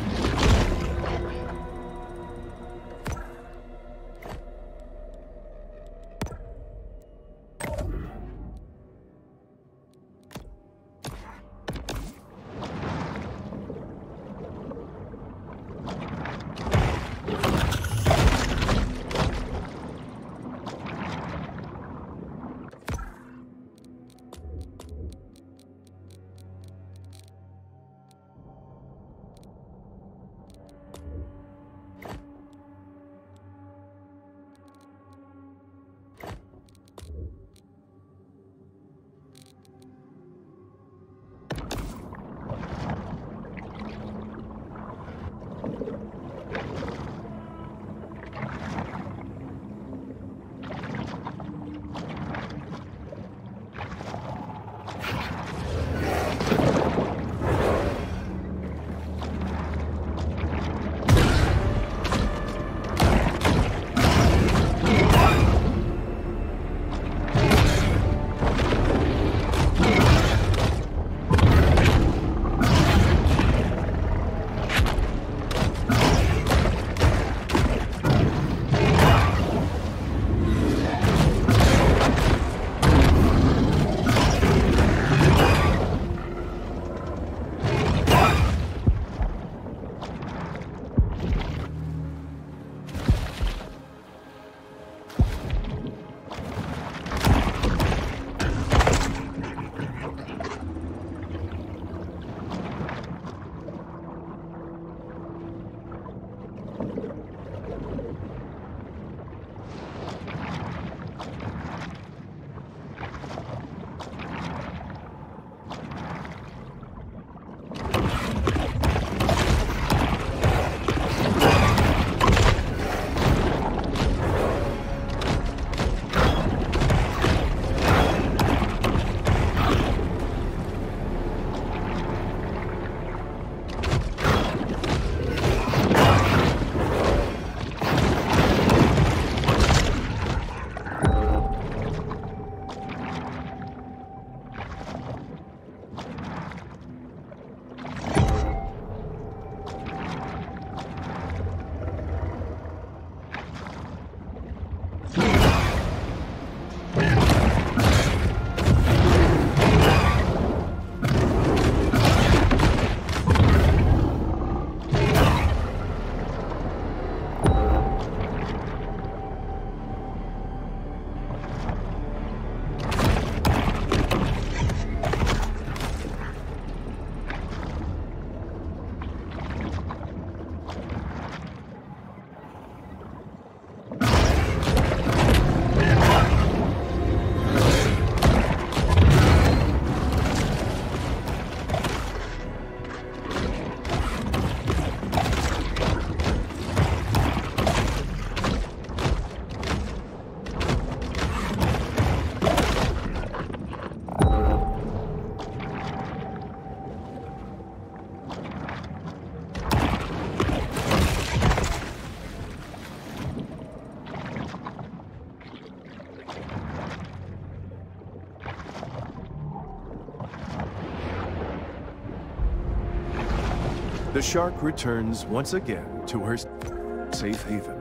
the shark returns once again to her safe haven.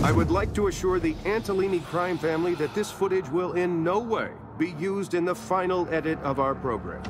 I would like to assure the Antolini crime family that this footage will in no way be used in the final edit of our program.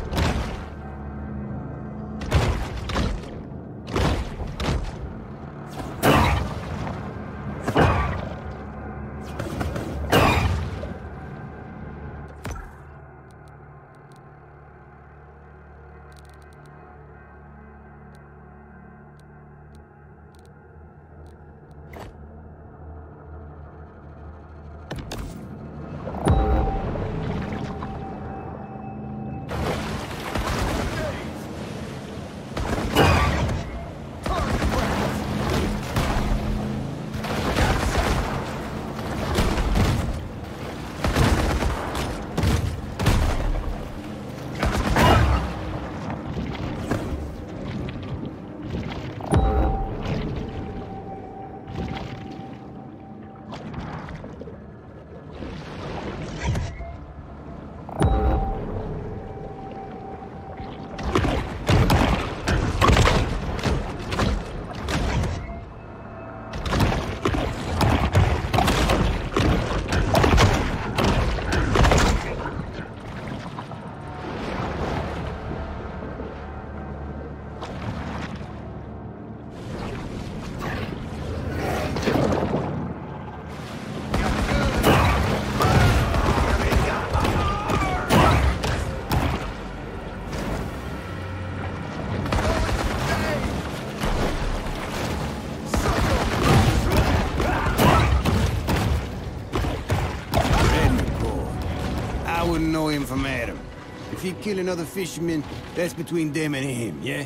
Know him from Adam. If he kill another fisherman, that's between them and him, yeah?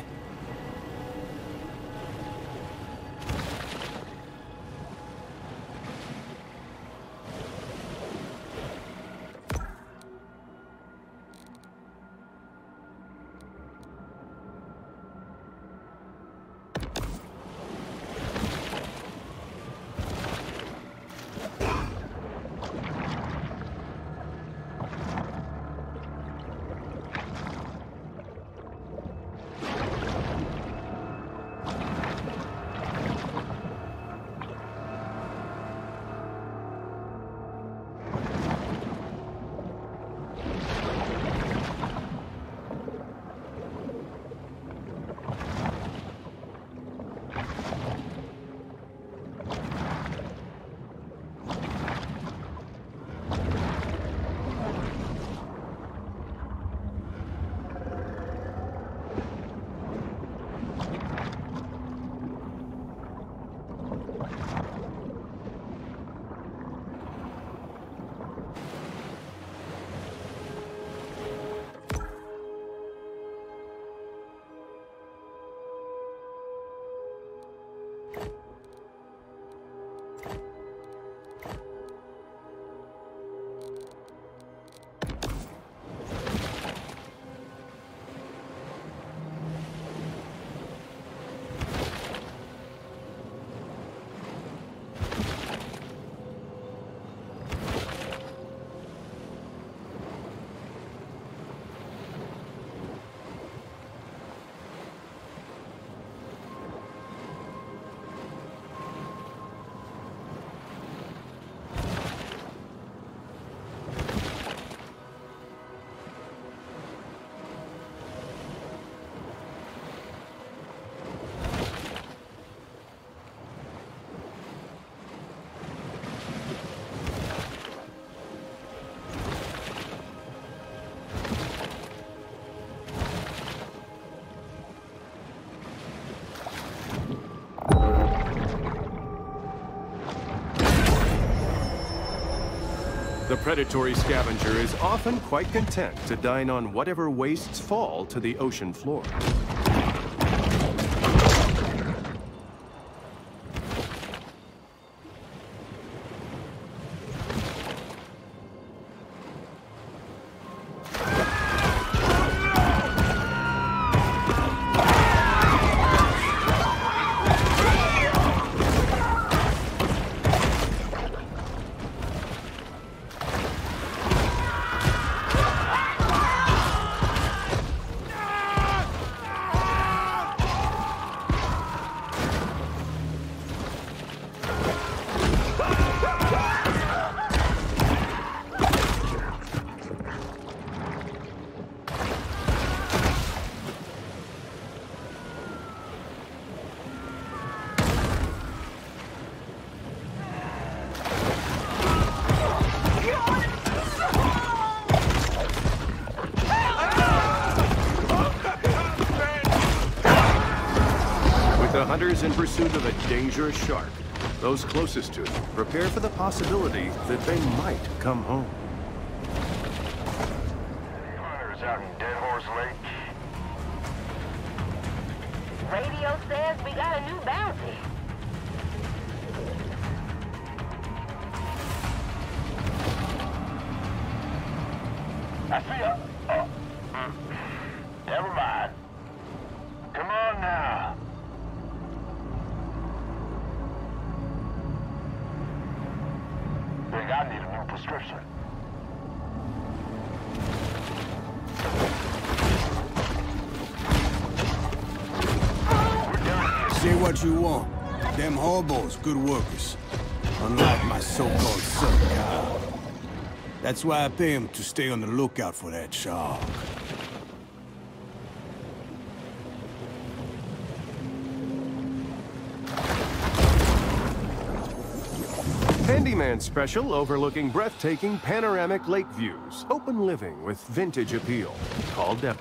The predatory scavenger is often quite content to dine on whatever wastes fall to the ocean floor. Hunters in pursuit of a dangerous shark. Those closest to them prepare for the possibility that they might come home. Hunters out in Dead Horse Lake. Radio says we got a new bounty. I see ya. Oh. Mm. Never mind. Come on now. Think I need a new prescription. Say what you want. Them hobos, good workers. Unlike my so-called son, Kyle. That's why I pay him to stay on the lookout for that shark. Handyman special overlooking breathtaking panoramic lake views. Open living with vintage appeal. Call Deborah.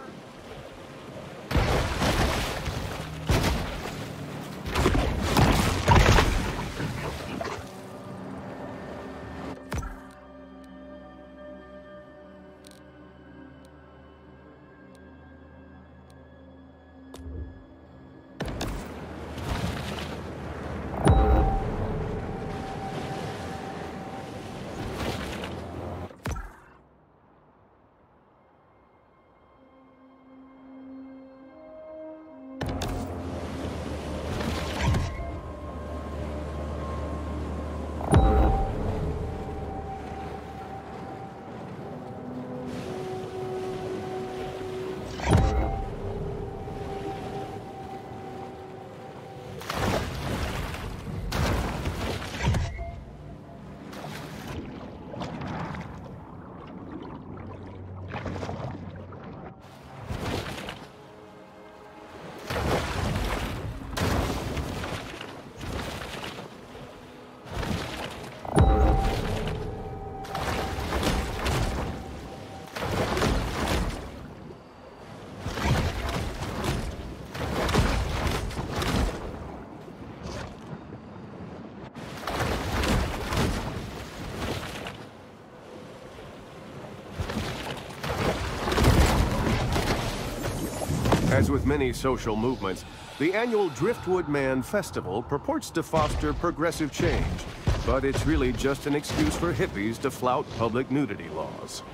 As with many social movements, the annual Driftwood Man Festival purports to foster progressive change, but it's really just an excuse for hippies to flout public nudity laws.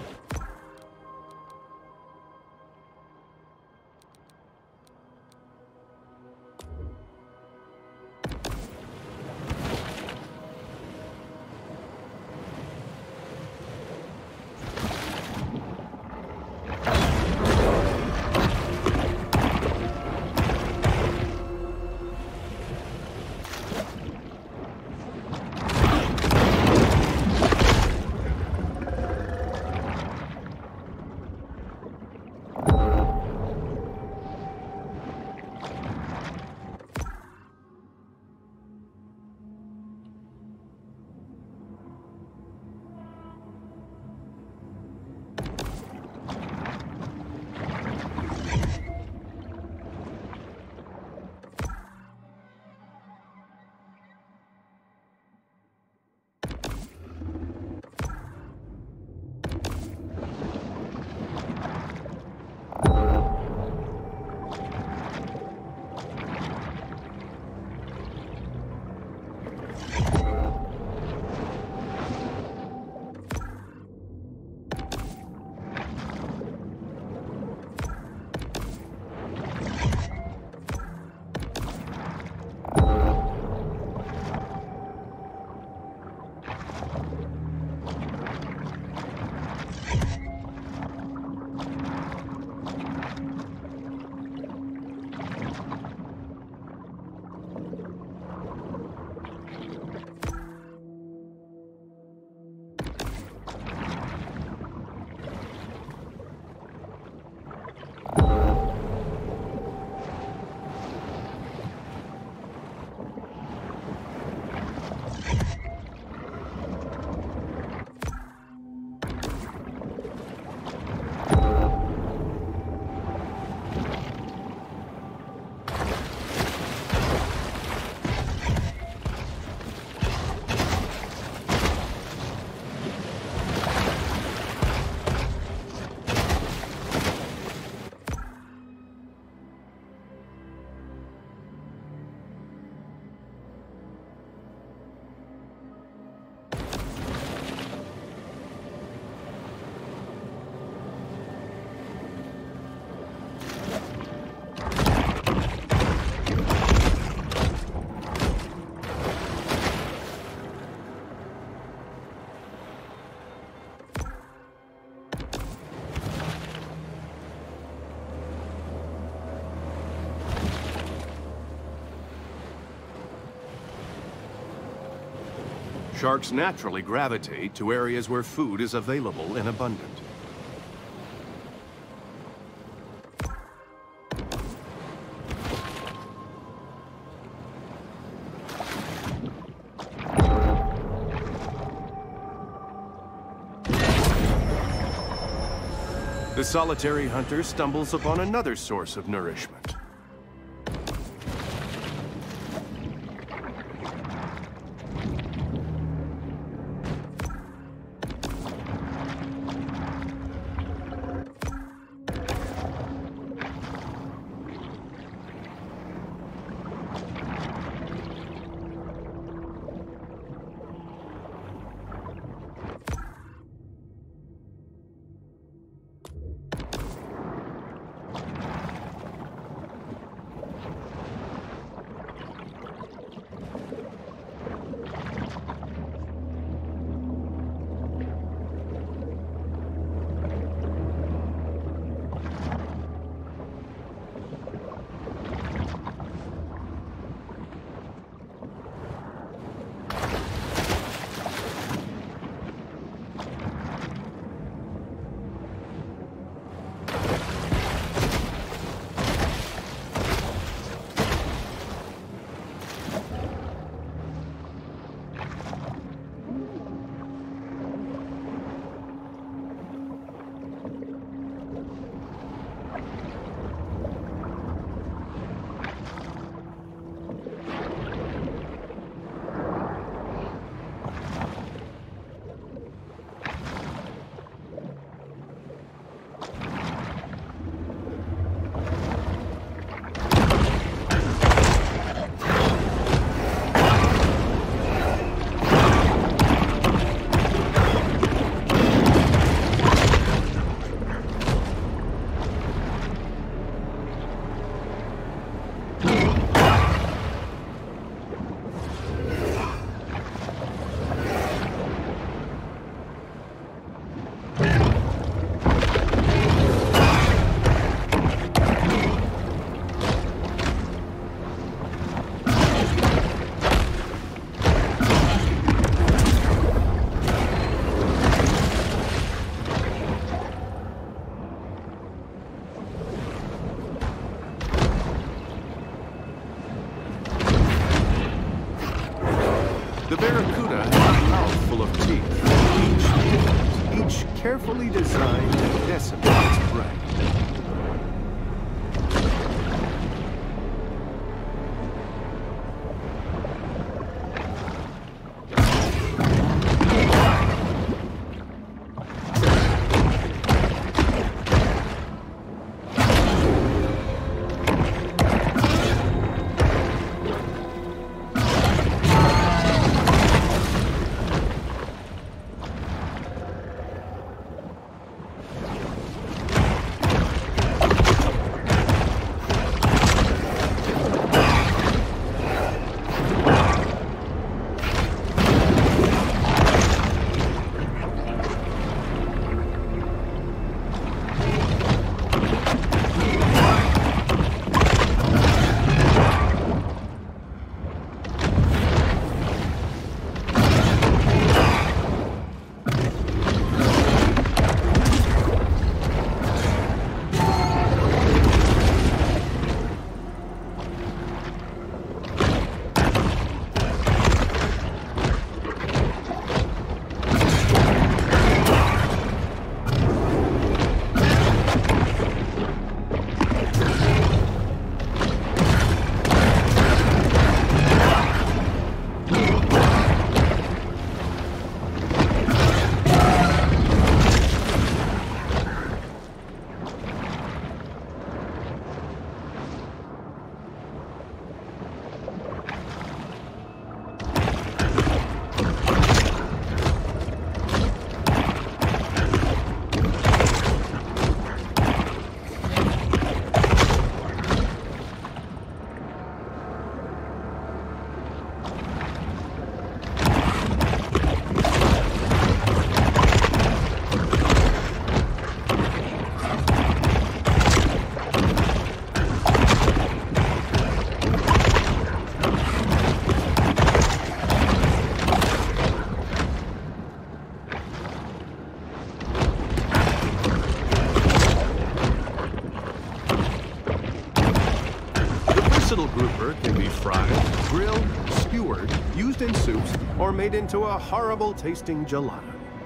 Sharks naturally gravitate to areas where food is available and abundant. The solitary hunter stumbles upon another source of nourishment. The barracuda has a mouth full of teeth, each, each carefully designed to decimate its prey. grilled, skewered, used in soups, or made into a horrible-tasting gelato.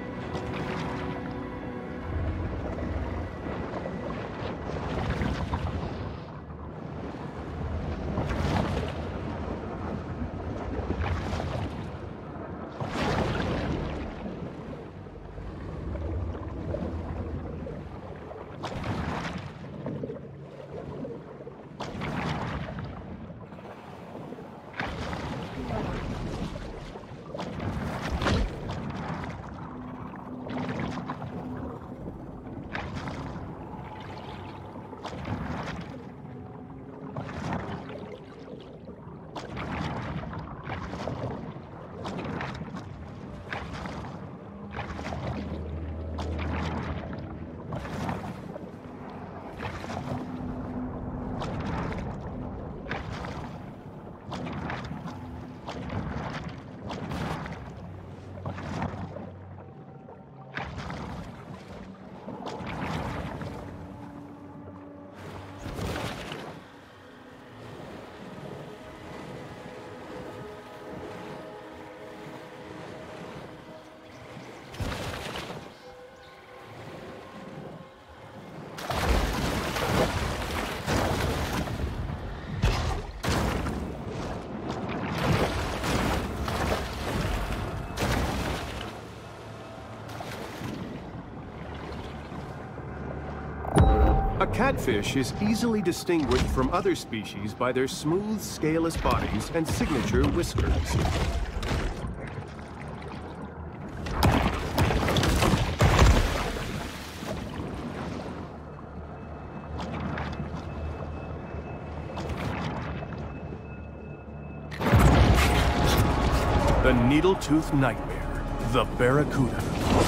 A catfish is easily distinguished from other species by their smooth, scaleless bodies and signature whiskers. The needle-toothed nightmare, the barracuda.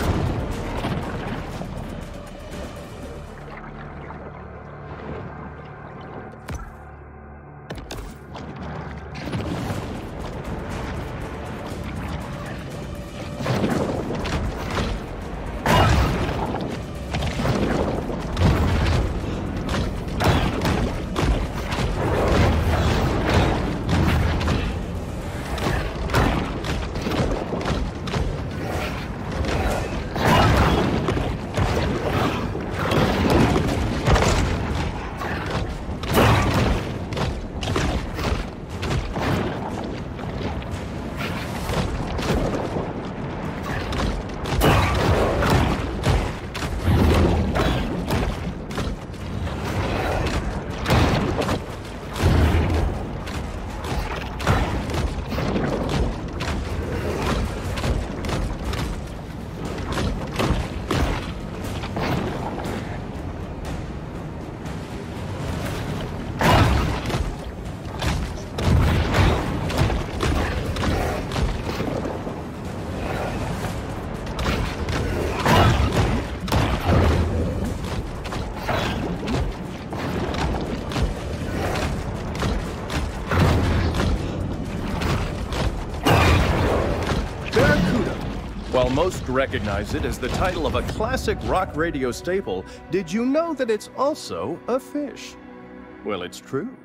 While most recognize it as the title of a classic rock radio staple, did you know that it's also a fish? Well, it's true.